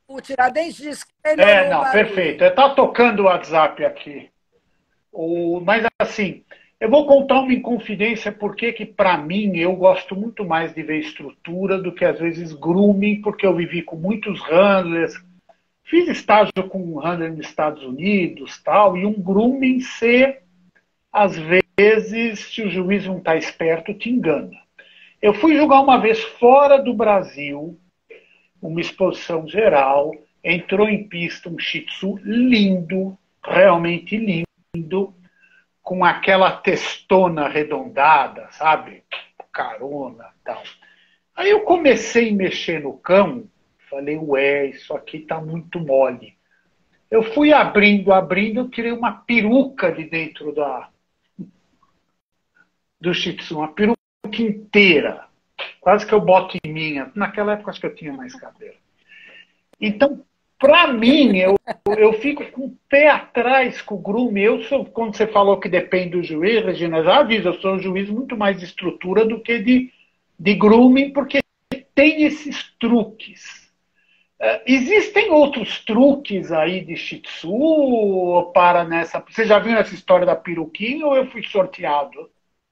O Tiradentes disse que melhorou o Não, barulho. perfeito. Está tocando o WhatsApp aqui. Mas assim, eu vou contar uma inconfidência porque que para mim eu gosto muito mais de ver estrutura do que às vezes grooming, porque eu vivi com muitos handlers, fiz estágio com um handler nos Estados Unidos, tal, e um grooming ser às vezes, se o juiz não está esperto, te engana. Eu fui julgar uma vez fora do Brasil, uma exposição geral, entrou em pista um Shih Tzu lindo, realmente lindo, com aquela testona arredondada, sabe? Carona e tal. Aí eu comecei a mexer no cão, falei, ué, isso aqui tá muito mole. Eu fui abrindo, eu tirei uma peruca de dentro do Shih Tzu, uma peruca inteira. Quase que eu boto em minha. Naquela época acho que eu tinha mais cabelo. Então, para mim, eu fico com o pé atrás com o grooming. Quando você falou que depende do juiz, Regina, já aviso, eu sou um juiz muito mais de estrutura do que de grooming, porque tem esses truques. Existem outros truques aí de Shih Tzu ou para nessa... Você já viu essa história da peruquinha ou eu fui sorteado?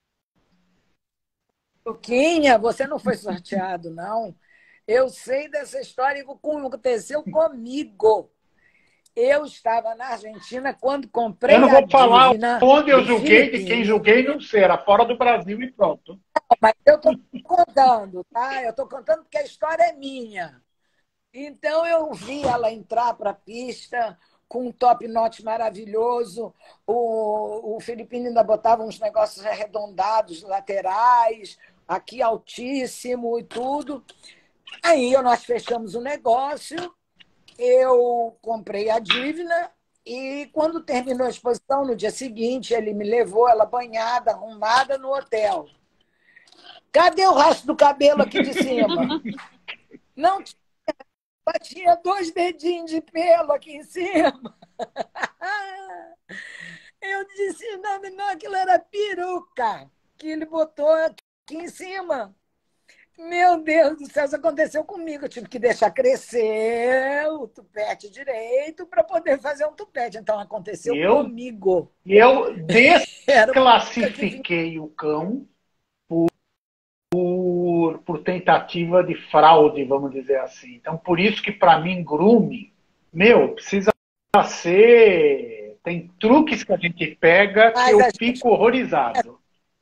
Peruquinha, você não foi sorteado, não. Eu sei dessa história e aconteceu comigo. Eu estava na Argentina quando comprei a Eu não vou falar Dívina onde eu do julguei, de quem Filippini. julguei, não sei. Era fora do Brasil e pronto. Mas eu estou contando, tá? Eu estou contando porque a história é minha. Então eu vi ela entrar para a pista com um top knot maravilhoso. O Filippini ainda botava uns negócios arredondados laterais, aqui altíssimo e tudo. Aí nós fechamos o negócio, eu comprei a Dívina e quando terminou a exposição, no dia seguinte, ele me levou ela banhada, arrumada no hotel. Cadê o resto do cabelo aqui de cima? Não tinha 2 dedinhos de pelo aqui em cima. Eu disse, não, aquilo era peruca que ele botou aqui em cima. Meu Deus do céu, isso aconteceu comigo. Eu tive que deixar crescer o tupete direito para poder fazer um tupete. Então, aconteceu comigo. E eu desclassifiquei o cão por tentativa de fraude, vamos dizer assim. Então, por isso que, para mim, grooming, precisa ser... Tem truques que a gente pega que eu fico horrorizado.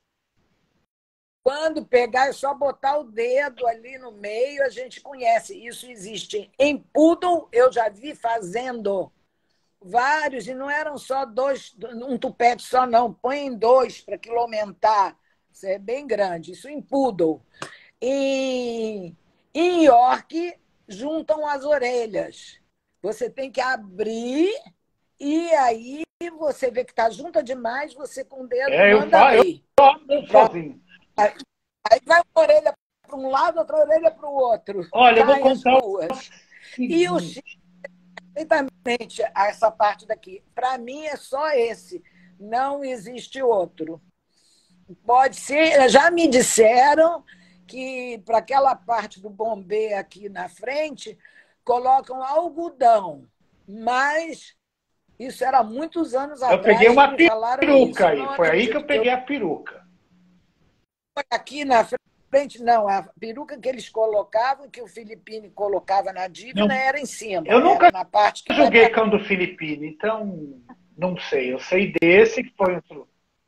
Quando pegar, é só botar o dedo ali no meio, a gente conhece. Isso existe em poodle, eu já vi fazendo vários, e não eram só 2, um tupete só, não. Põe em 2 para aquilo aumentar. Isso é bem grande. Isso em poodle. Em York, juntam as orelhas. Você tem que abrir e aí você vê que está junta demais, você com o dedo manda abrir. Eu sozinho. Aí vai uma orelha para um lado, outra orelha para o outro. Olha, eu vou contar E o Chico, exatamente essa parte daqui. Para mim é só esse. Não existe outro. Pode ser, já me disseram que para aquela parte do bombê aqui na frente, colocam algodão. Mas isso era muitos anos atrás. Eu peguei uma peruca aí. Foi aí que eu peguei a peruca. Aqui na frente, não. A peruca que eles colocavam, que o Filippini colocava na Dívina, era em cima. Eu nunca na parte que joguei cão do Filippini, então não sei. Eu sei desse que foi outro.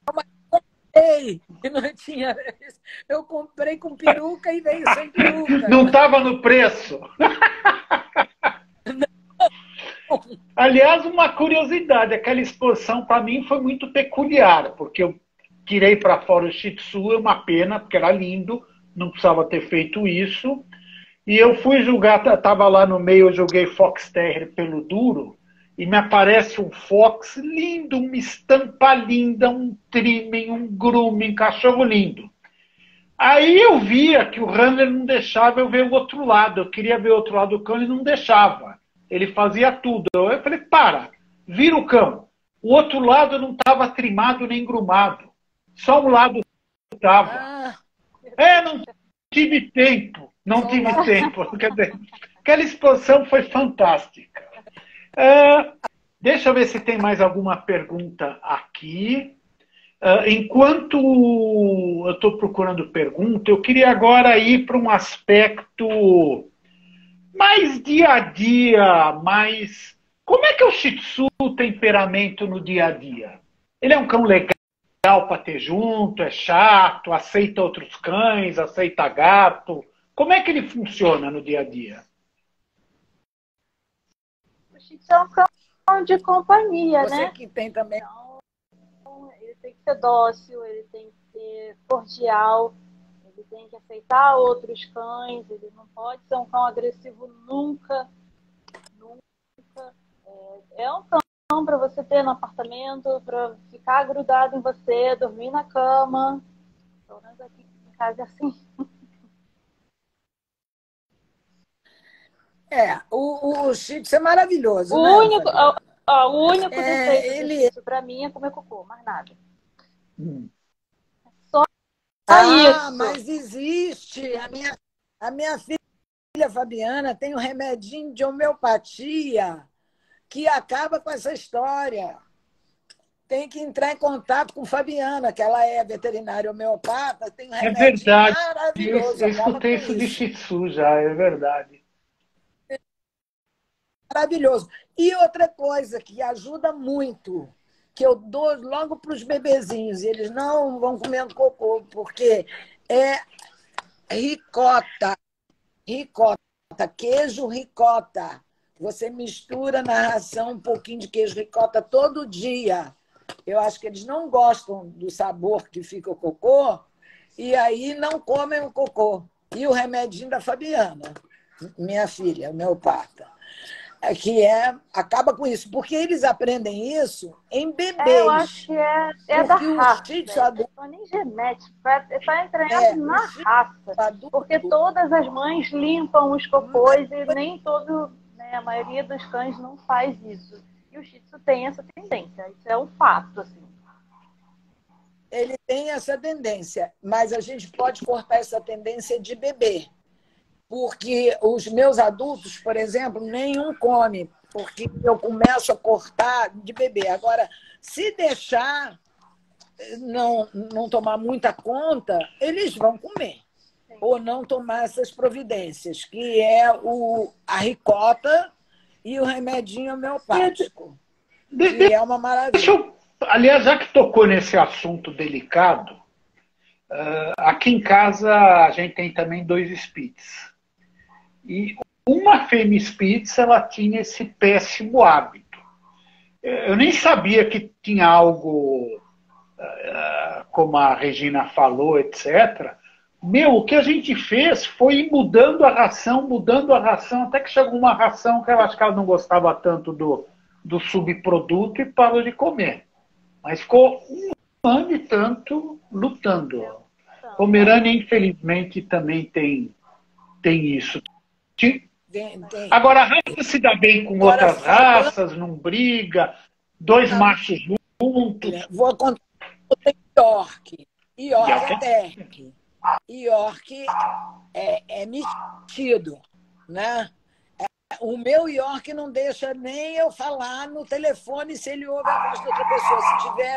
Não tinha. Eu comprei com peruca e veio sem peruca. Não estava no preço. Aliás, uma curiosidade, aquela exposição para mim foi muito peculiar, porque eu tirei para fora o Shih Tzu, é uma pena, porque era lindo, não precisava ter feito isso. E eu fui julgar, estava lá no meio, eu joguei Fox Terrier pelo duro, e me aparece um Fox lindo, uma estampa linda, um trimming, um grooming, cachorro lindo. Aí eu via que o handler não deixava eu ver o outro lado, eu queria ver o outro lado do cão e não deixava. Ele fazia tudo. Eu falei, vira o cão. O outro lado não estava trimado nem grumado. Só um lado estava. Não tive tempo. Não tive tempo. Quer dizer, Aquela exposição foi fantástica. Deixa eu ver se tem mais alguma pergunta aqui. Enquanto eu estou procurando pergunta, eu queria agora ir para um aspecto mais dia a dia, mais... Como é que é o Shih Tzu, o temperamento no dia a dia? Ele é um cão legal para ter junto, é chato, aceita outros cães, aceita gato. Como é que ele funciona no dia a dia? O Shih Tzu é um cão de companhia, Você né? que tem também. Então, ele tem que ser dócil, ele tem que ser cordial, ele tem que aceitar outros cães, ele não pode ser um cão agressivo nunca, nunca. É um cão para você ter no apartamento, para ficar grudado em você, dormir na cama. Pelo menos aqui em casa é assim. O Shih Tzu é maravilhoso, O né, único, Fabiana? o único defeito do ele... Shih Tzu para mim é comer cocô, mais nada. Isso. Mas existe. A minha filha Fabiana tem um remedinho de homeopatia que acaba com essa história. Tem que entrar em contato com Fabiana, que ela é veterinária homeopata, tem um remédio verdade. maravilhoso. Eu escutei isso de Shih Tzu já, é verdade. Maravilhoso. E outra coisa que ajuda muito, que eu dou logo para os bebezinhos, e eles não vão comendo cocô, porque é ricota. Ricota, queijo ricota. Você mistura na ração um pouquinho de queijo ricota todo dia. Eu acho que eles não gostam do sabor que fica o cocô, e aí não comem o cocô. E o remedinho da Fabiana, minha filha, homeopata, acaba com isso, porque eles aprendem isso em bebês. Eu acho que é da raça. Não é nem genético, está entranhado na raça. Porque todas as mães limpam os cocôs e nem a maioria dos cães não faz isso. E o Shih Tzu tem essa tendência, isso é um fato, assim. Ele tem essa tendência, mas a gente pode cortar essa tendência de bebê. Porque os meus adultos, por exemplo, nenhum come, porque eu começo a cortar de bebê. Agora, se deixar não tomar muita conta, eles vão comer. Sim. Ou não tomar essas providências, que é a ricota e o remedinho homeopático, que é uma maravilha. Aliás, já que tocou nesse assunto delicado, aqui em casa a gente tem também 2 Spitz. E uma fêmea Spitz, ela tinha esse péssimo hábito. Eu nem sabia que tinha algo, como a Regina falou, etc. O que a gente fez foi ir mudando a ração, até que chegou uma ração que eu acho que ela não gostava tanto do subproduto e parou de comer. Mas ficou 1 ano e tanto lutando. Pomerânia, infelizmente, também tem isso. Agora, a raça se dá bem com outras raças, não briga, 2 machos juntos. Vou contar o York. York é terk. York é metido, né? O meu York não deixa nem eu falar no telefone se ele ouve a voz de outra pessoa. Se estiver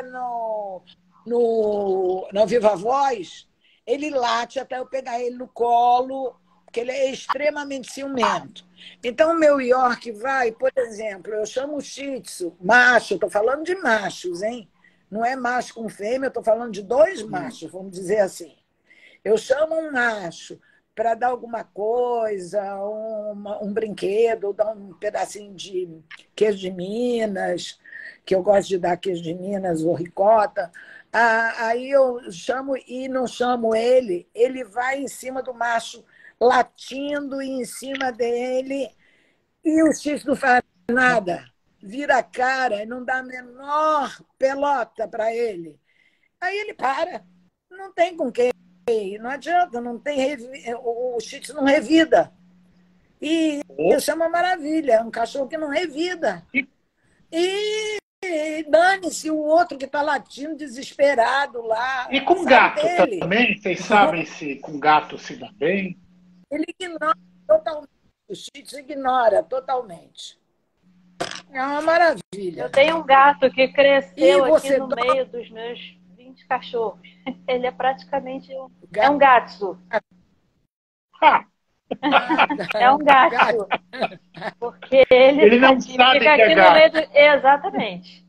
no Viva Voz, ele late até eu pegar ele no colo, porque ele é extremamente ciumento. Então, o meu York vai, por exemplo, eu chamo o Shih Tzu, macho, estou falando de machos, hein? Não é macho com fêmea, eu estou falando de 2 machos, vamos dizer assim. Eu chamo um macho para dar alguma coisa, um brinquedo, dar um pedacinho de queijo de Minas, que eu gosto de dar queijo de Minas ou ricota. Aí eu chamo e não chamo ele, ele vai em cima do macho, latindo em cima dele, e o X não faz nada, vira a cara e não dá a menor pelota para ele. Aí ele para, não tem com quem. Não adianta, não tem o Shih não revida. E isso é uma maravilha, é um cachorro que não revida. E dane-se o outro que está latindo desesperado lá. E com gato também? Vocês sabem se com gato se dá bem? Ele ignora totalmente O Shih Tzu ignora totalmente. É uma maravilha. Eu tenho um gato que E cresceu aqui você no dó meio dos meus 20 cachorros. Ele é praticamente é gato? um gatsu. Ah, É um Gato. gatsu. Porque ele ele não sabe fica que é aqui no meio gato. do... Exatamente.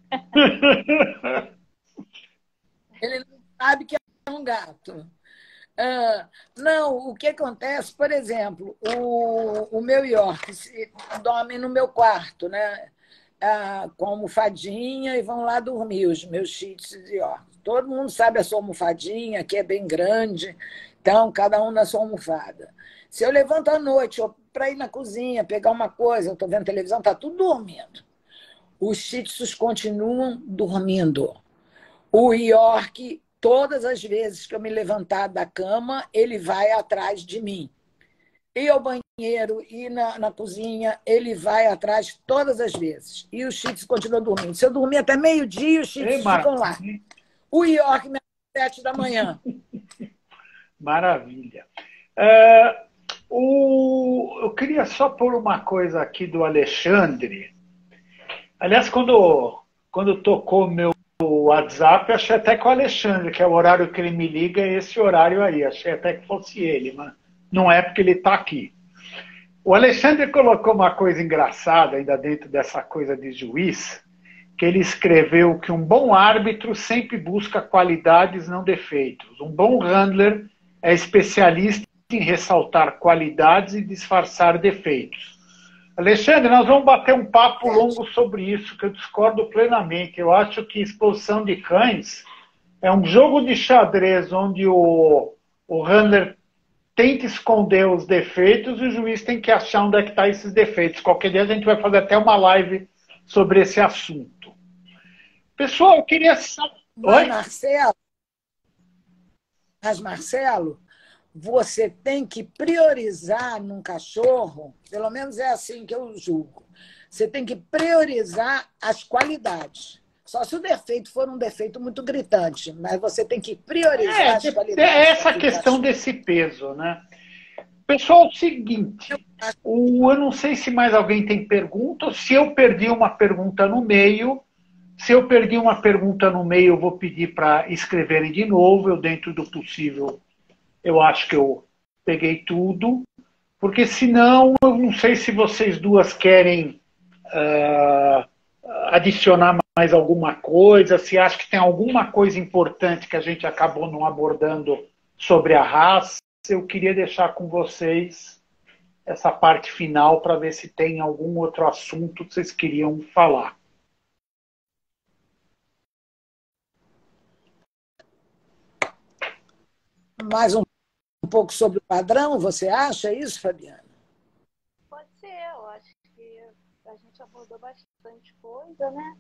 Ele não sabe que é um gato. Ah, não, o que acontece, por exemplo, o meu York dorme no meu quarto, né? Com a almofadinha e vão lá dormir, os meus Shih Tzus de York. Todo mundo sabe a sua almofadinha, que é bem grande, então cada um na sua almofada. Se eu levanto à noite para ir na cozinha, pegar uma coisa, eu estou vendo televisão, está tudo dormindo. Os Shih Tzus continuam dormindo. O York, todas as vezes que eu me levantar da cama, ele vai atrás de mim. Ir ao banheiro, ir na cozinha, ele vai atrás todas as vezes. E os Shih Tzus continuam dormindo. Se eu dormir até meio-dia, os Shih É Tzus ficam lá. maravilha. O York, às 7 da manhã. Maravilha. Eu queria só pôr uma coisa aqui do Alexandre. Aliás, quando tocou meu WhatsApp, achei até que o Alexandre, que é o horário que ele me liga, é esse horário aí. Achei até que fosse ele, mas não é porque ele está aqui. O Alexandre colocou uma coisa engraçada ainda dentro dessa coisa de juiz, que ele escreveu que um bom árbitro sempre busca qualidades, não defeitos. Um bom handler é especialista em ressaltar qualidades e disfarçar defeitos. Alexandre, nós vamos bater um papo longo sobre isso, que eu discordo plenamente. Eu acho que exposição de cães é um jogo de xadrez onde o handler tenta esconder os defeitos e o juiz tem que achar onde é que estão esses defeitos. Qualquer dia a gente vai fazer até uma live sobre esse assunto. Pessoal, eu queria saber... Oi? Mas, Marcelo, você tem que priorizar num cachorro, pelo menos é assim que eu julgo, você tem que priorizar as qualidades. Só se o defeito for um defeito muito gritante, mas você tem que priorizar as qualidades. É essa questão desse peso, né? Pessoal, é o seguinte, eu não sei se mais alguém tem pergunta, ou se eu perdi uma pergunta no meio. Se eu perdi uma pergunta no meio, eu vou pedir para escreverem de novo. Eu, dentro do possível, eu acho que eu peguei tudo. Porque, senão, eu não sei se vocês duas querem adicionar mais alguma coisa, se acha que tem alguma coisa importante que a gente acabou não abordando sobre a raça. Eu queria deixar com vocês essa parte final para ver se tem algum outro assunto que vocês queriam falar. Mais um pouco sobre o padrão, você acha isso, Fabiana? Pode ser, eu acho que a gente abordou bastante coisa, né?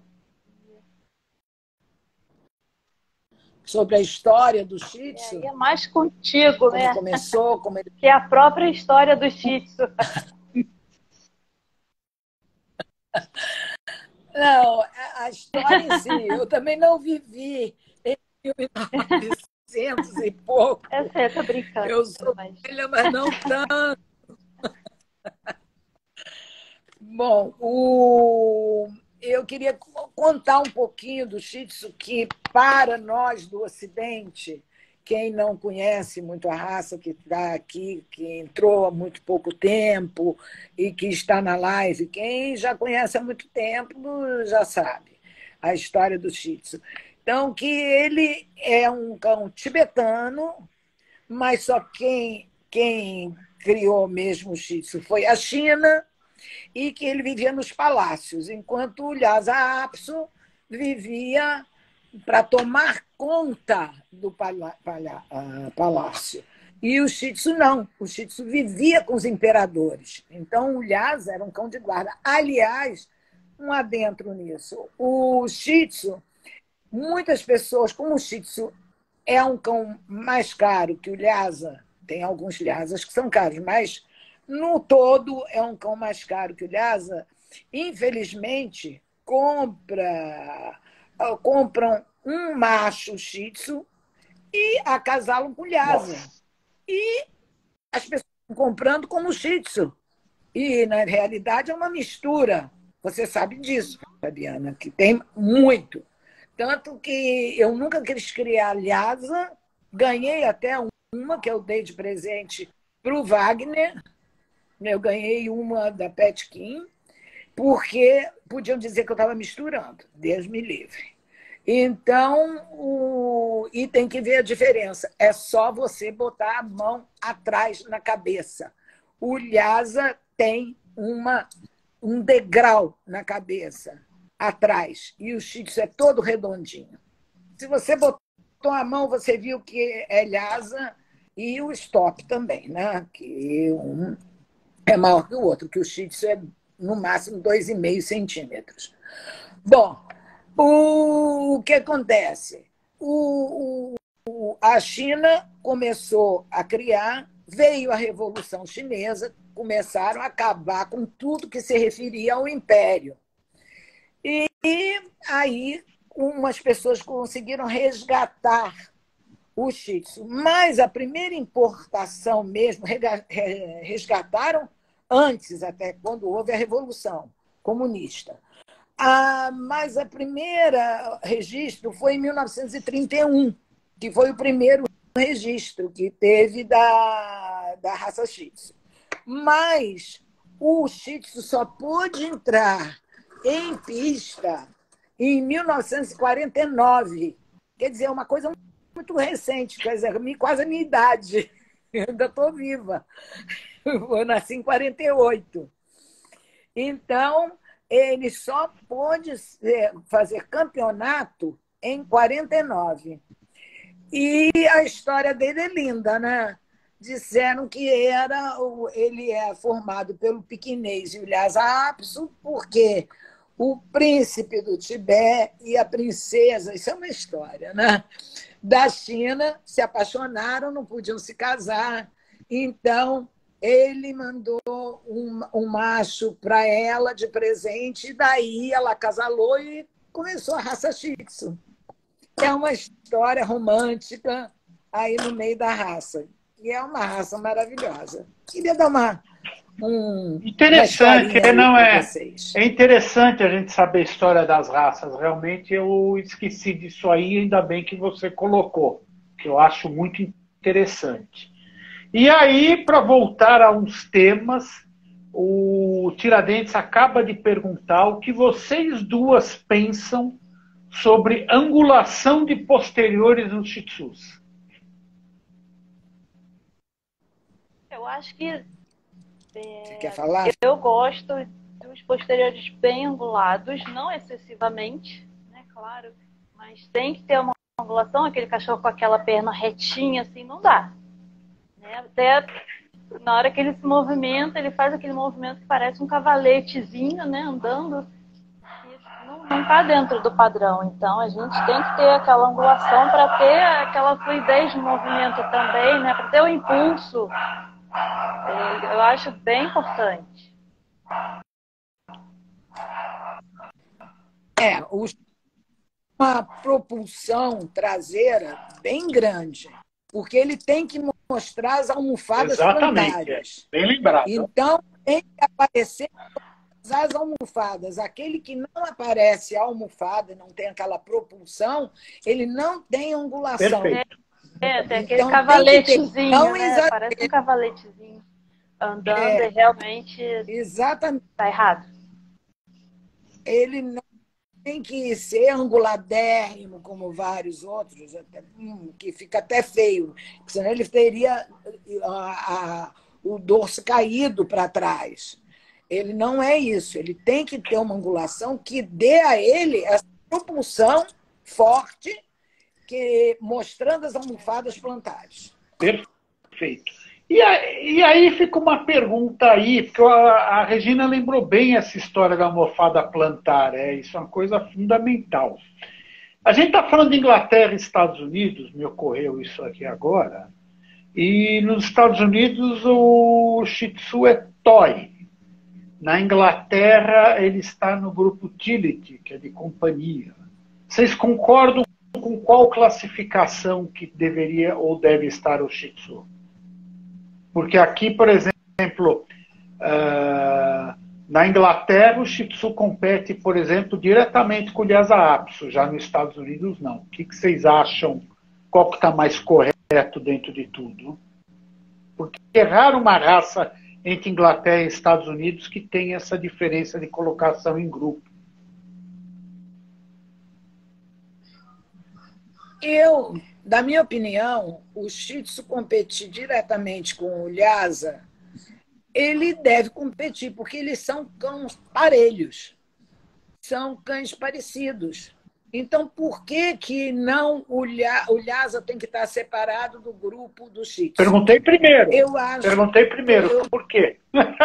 Sobre a história do Shih Tzu? É mais contigo, como né? Começou, como ele... Que é a própria história do Shih Tzu. Não, a história em si, eu também não vivi em 1900 e pouco. Essa eu tô brincando. Eu sou velha, mas não tanto. Bom, eu queria contar um pouquinho do Shih Tzu, que para nós do Ocidente, quem não conhece muito a raça, que está aqui, que entrou há muito pouco tempo e que está na live, quem já conhece há muito tempo já sabe a história do Shih Tzu. Então, que ele é um cão tibetano, mas só quem criou mesmo o Shih Tzu foi a China, e que ele vivia nos palácios, enquanto o Lhasa Apso vivia para tomar conta do palácio. E o Shih Tzu não. O Shih Tzu vivia com os imperadores. Então, o Lhasa era um cão de guarda. Aliás, um adentro nisso. O Shih Tzu, muitas pessoas, como o Shih Tzu é um cão mais caro que o Lhasa, tem alguns Lhasas que são caros, mas no todo é um cão mais caro que o Lhasa, infelizmente compram um macho Shih Tzu e acasalam com Lhasa. E as pessoas estão comprando como Shih Tzu. E, na realidade, é uma mistura. Você sabe disso, Fabiana, que tem muito. Tanto que eu nunca quis criar Lhasa, ganhei até uma que eu dei de presente para o Wagner. Eu ganhei uma da Petkin, porque podiam dizer que eu estava misturando. Deus me livre. Então, e tem que ver a diferença. É só você botar a mão atrás na cabeça. O Lhasa tem um degrau na cabeça, atrás. E o Shih Tzu é todo redondinho. Se você botou a mão, você viu que é Lhasa e o stop também, né? Que um é maior que o outro, que o Shih Tzu é no máximo 2,5 centímetros. Bom, o que acontece? A China começou a criar, veio a Revolução Chinesa, começaram a acabar com tudo que se referia ao império. E aí umas pessoas conseguiram resgatar o Shih Tzu. Mas a primeira importação mesmo, resgataram antes, até quando houve a Revolução Comunista. Mas a primeira registro foi em 1931, que foi o primeiro registro que teve da raça Shih Tzu. Mas o Shih Tzu só pôde entrar em pista em 1949. Quer dizer, é uma coisa muito recente, quer dizer, quase a minha idade. Eu ainda estou viva. Eu nasci em 48. Então, ele só pôde fazer campeonato em 49. E a história dele é linda, né? Disseram que ele é formado pelo piquinês e o Lhasa Apso, porque o príncipe do Tibete e a princesa, isso é uma história, né? Da China, se apaixonaram, não podiam se casar. Então, ele mandou um macho para ela de presente, e daí ela acasalou e começou a raça Shih Tzu. É uma história romântica aí no meio da raça. E é uma raça maravilhosa. Queria dar interessante, não é? Vocês. É interessante a gente saber a história das raças. Realmente eu esqueci disso aí, ainda bem que você colocou, que eu acho muito interessante. E aí, para voltar a uns temas, o Tiradentes acaba de perguntar o que vocês duas pensam sobre angulação de posteriores nos Shih Tzus. Eu acho que Você quer falar? eu gosto dos posteriores bem angulados, não excessivamente, né, claro, mas tem que ter uma angulação, aquele cachorro com aquela perna retinha, assim, não dá. Né? Até na hora que ele se movimenta, ele faz aquele movimento que parece um cavaletezinho, né, andando. Não está dentro do padrão. Então, a gente tem que ter aquela angulação para ter aquela fluidez no movimento também, né, para ter o impulso. Eu acho bem importante. Uma propulsão traseira bem grande, porque ele tem que mostrar as almofadas plantares. Bem lembrado. Então, tem que aparecer as almofadas. Aquele que não aparece a almofada, não tem aquela propulsão, ele não tem angulação. Perfeito. Tem aquele cavaletezinho, né? Parece um cavaletezinho andando e realmente está errado. Ele não tem que ser anguladérrimo, como vários outros, que fica até feio, senão ele teria o dorso caído para trás. Ele não é isso, ele tem que ter uma angulação que dê a ele essa propulsão forte, mostrando as almofadas plantares. Perfeito. E aí fica uma pergunta aí, porque a Regina lembrou bem essa história da almofada plantar, isso é uma coisa fundamental. A gente está falando de Inglaterra e Estados Unidos, me ocorreu isso aqui agora, e nos Estados Unidos o Shih Tzu é toy. Na Inglaterra ele está no grupo utility, que é de companhia. Vocês concordam com qual classificação que deveria ou deve estar o Shih Tzu? Porque aqui, por exemplo, Na Inglaterra, o Shih Tzu compete, por exemplo, diretamente com o Lhasa Apso, já nos Estados Unidos não. O que vocês acham? Qual que está mais correto dentro de tudo? Porque é raro uma raça entre Inglaterra e Estados Unidos que tem essa diferença de colocação em grupo. Da minha opinião, o Shih Tzu competir diretamente com o Lhasa, ele deve competir, porque eles são cães parelhos, são cães parecidos. Então, por que, que não o Lhasa tem que estar separado do grupo do Shih Tzu? Perguntei primeiro. Perguntei primeiro. Por quê?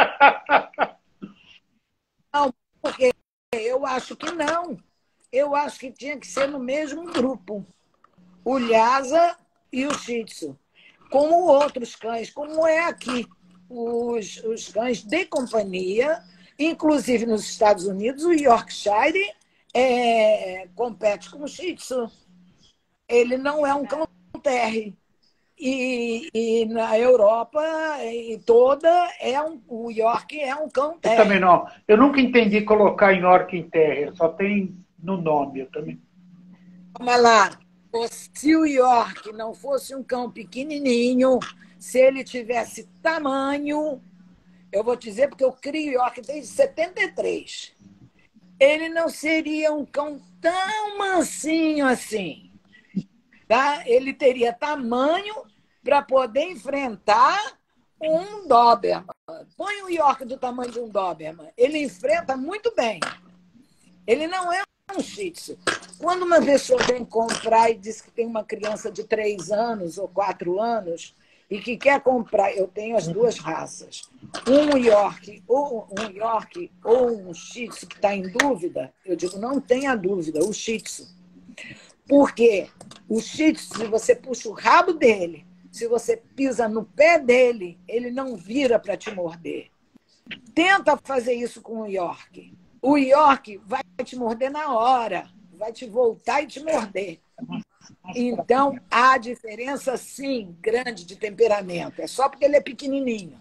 Não, porque eu acho que não. Eu acho que tinha que ser no mesmo grupo. O Lhasa e o Shih Tzu. Como outros cães, como é aqui. Os cães de companhia, inclusive nos Estados Unidos, o Yorkshire compete com o Shih Tzu. Ele não é um cão terry. E na Europa e toda, o York é um cão terry. Eu também não. Eu nunca entendi colocar em York em Terrier, só tem no nome. Eu também. Vamos lá. Se o York não fosse um cão pequenininho, se ele tivesse tamanho, eu vou dizer porque eu crio York desde 73, ele não seria um cão tão mansinho assim. Tá? Ele teria tamanho para poder enfrentar um Doberman. Põe um York do tamanho de um Doberman. Ele enfrenta muito bem. Ele não é um Shih Tzu. Quando uma pessoa vem comprar e diz que tem uma criança de 3 anos ou 4 anos e que quer comprar, eu tenho as duas raças, um York ou um Shih Tzu que está em dúvida, eu digo, não tenha dúvida, o Shih Tzu. Porque o Shih Tzu, se você puxa o rabo dele, se você pisa no pé dele, ele não vira para te morder. Tenta fazer isso com o York. O York vai te morder na hora, vai te voltar e te morder. Então, há diferença, sim, grande de temperamento. É só porque ele é pequenininho.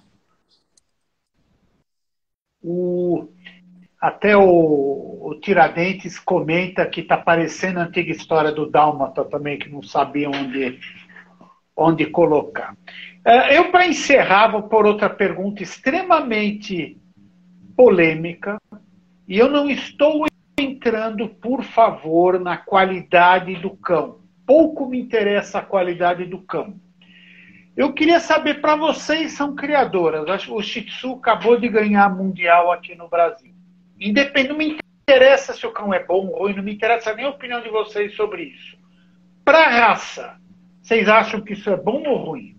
Até o Tiradentes comenta que está parecendo a antiga história do Dálmata também, que não sabia onde colocar. Eu, para encerrar, vou por outra pergunta extremamente polêmica. E eu não estou entrando, por favor, na qualidade do cão. Pouco me interessa a qualidade do cão. Eu queria saber, para vocês, são criadoras. O Shih Tzu acabou de ganhar mundial aqui no Brasil. Não me interessa se o cão é bom ou ruim, não me interessa nem a opinião de vocês sobre isso. Para a raça, vocês acham que isso é bom ou ruim?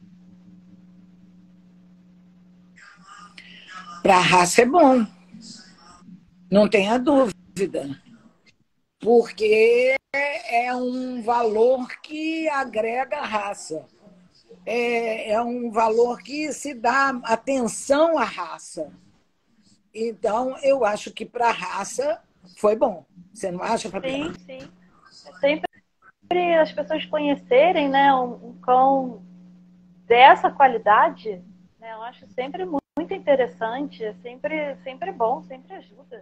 Para a raça é bom. Não tenha dúvida, porque é um valor que agrega a raça. É um valor que se dá atenção à raça. Então, eu acho que para a raça foi bom. Você não acha, Fabiana? Sim, sim. Sempre as pessoas conhecerem, né, um cão dessa qualidade, né, eu acho sempre muito interessante, é sempre bom, sempre ajuda.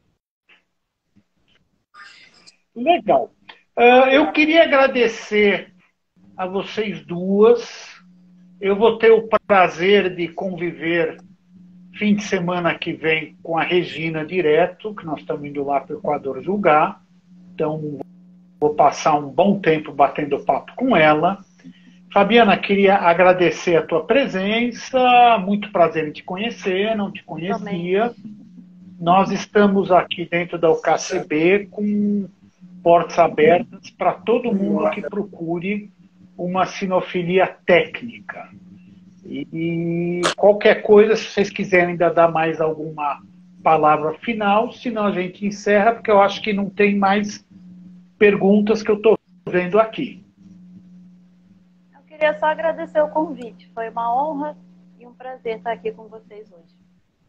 Legal. Eu queria agradecer a vocês duas. Eu vou ter o prazer de conviver fim de semana que vem com a Regina direto, que nós estamos indo lá para o Equador julgar. Então, vou passar um bom tempo batendo papo com ela. Fabiana, queria agradecer a tua presença. Muito prazer em te conhecer, não te conhecia. Nós estamos aqui dentro da UKCB com portas abertas para todo mundo que procure uma sinofilia técnica. E qualquer coisa, se vocês quiserem ainda dar mais alguma palavra final, senão a gente encerra, porque eu acho que não tem mais perguntas que eu estou vendo aqui. Eu queria só agradecer o convite. Foi uma honra e um prazer estar aqui com vocês hoje.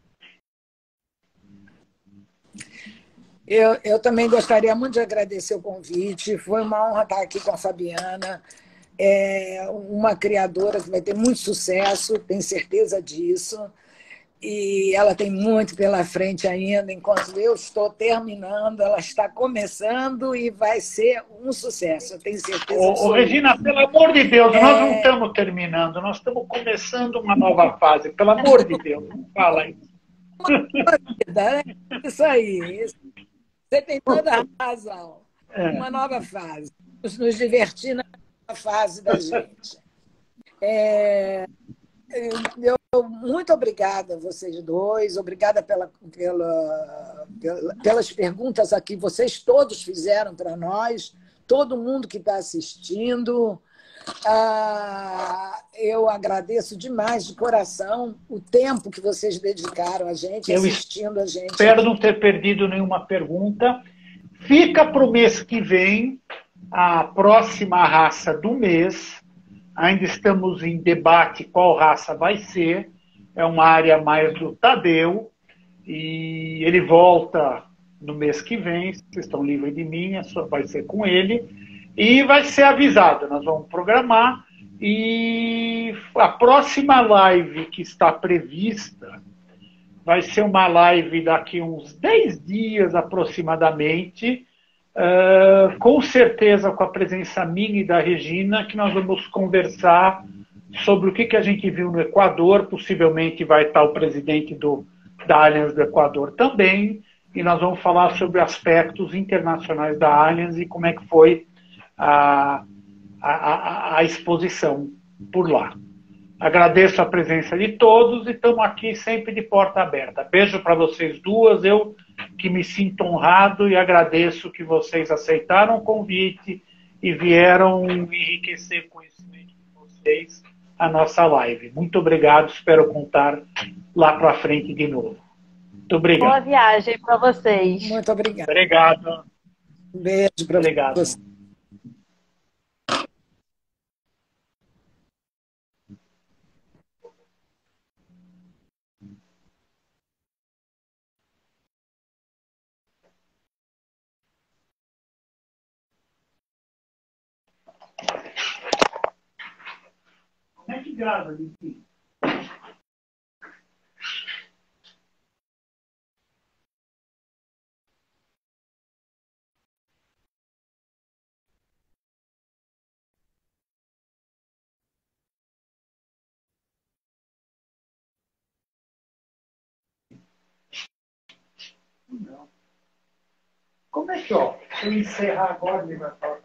Eu também gostaria muito de agradecer o convite. Foi uma honra estar aqui com a Fabiana. É uma criadora que vai ter muito sucesso, tenho certeza disso. e ela tem muito pela frente ainda. Enquanto eu estou terminando, ela está começando e vai ser um sucesso, eu tenho certeza absoluta. Regina, pelo amor de Deus, nós não estamos terminando, nós estamos começando uma nova fase. Pelo amor de Deus, não fala isso. Né? Isso aí, você tem toda a razão. Uma nova fase. Nos divertir na nova fase da gente. Muito obrigada a vocês dois, obrigada pelas perguntas aqui. Vocês todos fizeram para nós, todo mundo que está assistindo. Eu agradeço demais de coração o tempo que vocês dedicaram a gente, assistindo a gente. Espero não ter perdido nenhuma pergunta. Fica para o mês que vem a próxima raça do mês. Ainda estamos em debate qual raça vai ser. É uma área mais do Tadeu. E ele volta no mês que vem. Vocês estão livres de mim, vai ser com ele. E vai ser avisado. Nós vamos programar. E a próxima live que está prevista vai ser uma live daqui uns 10 dias aproximadamente. Com certeza com a presença minha e da Regina, que nós vamos conversar sobre o que a gente viu no Equador. Possivelmente vai estar o presidente da Allianz do Equador também, e nós vamos falar sobre aspectos internacionais da Allianz e como é que foi a exposição por lá. Agradeço a presença de todos e estamos aqui sempre de porta aberta. Beijo para vocês duas, eu que me sinto honrado e agradeço que vocês aceitaram o convite e vieram enriquecer o conhecimento de vocês a nossa live. Muito obrigado, espero contar lá para frente de novo. Muito obrigado. Boa viagem para vocês. Muito obrigado. Obrigado. Um beijo para vocês. Como é que grava, Lili? Não. Como é que, ó, se eu encerrar agora, ele vai falar.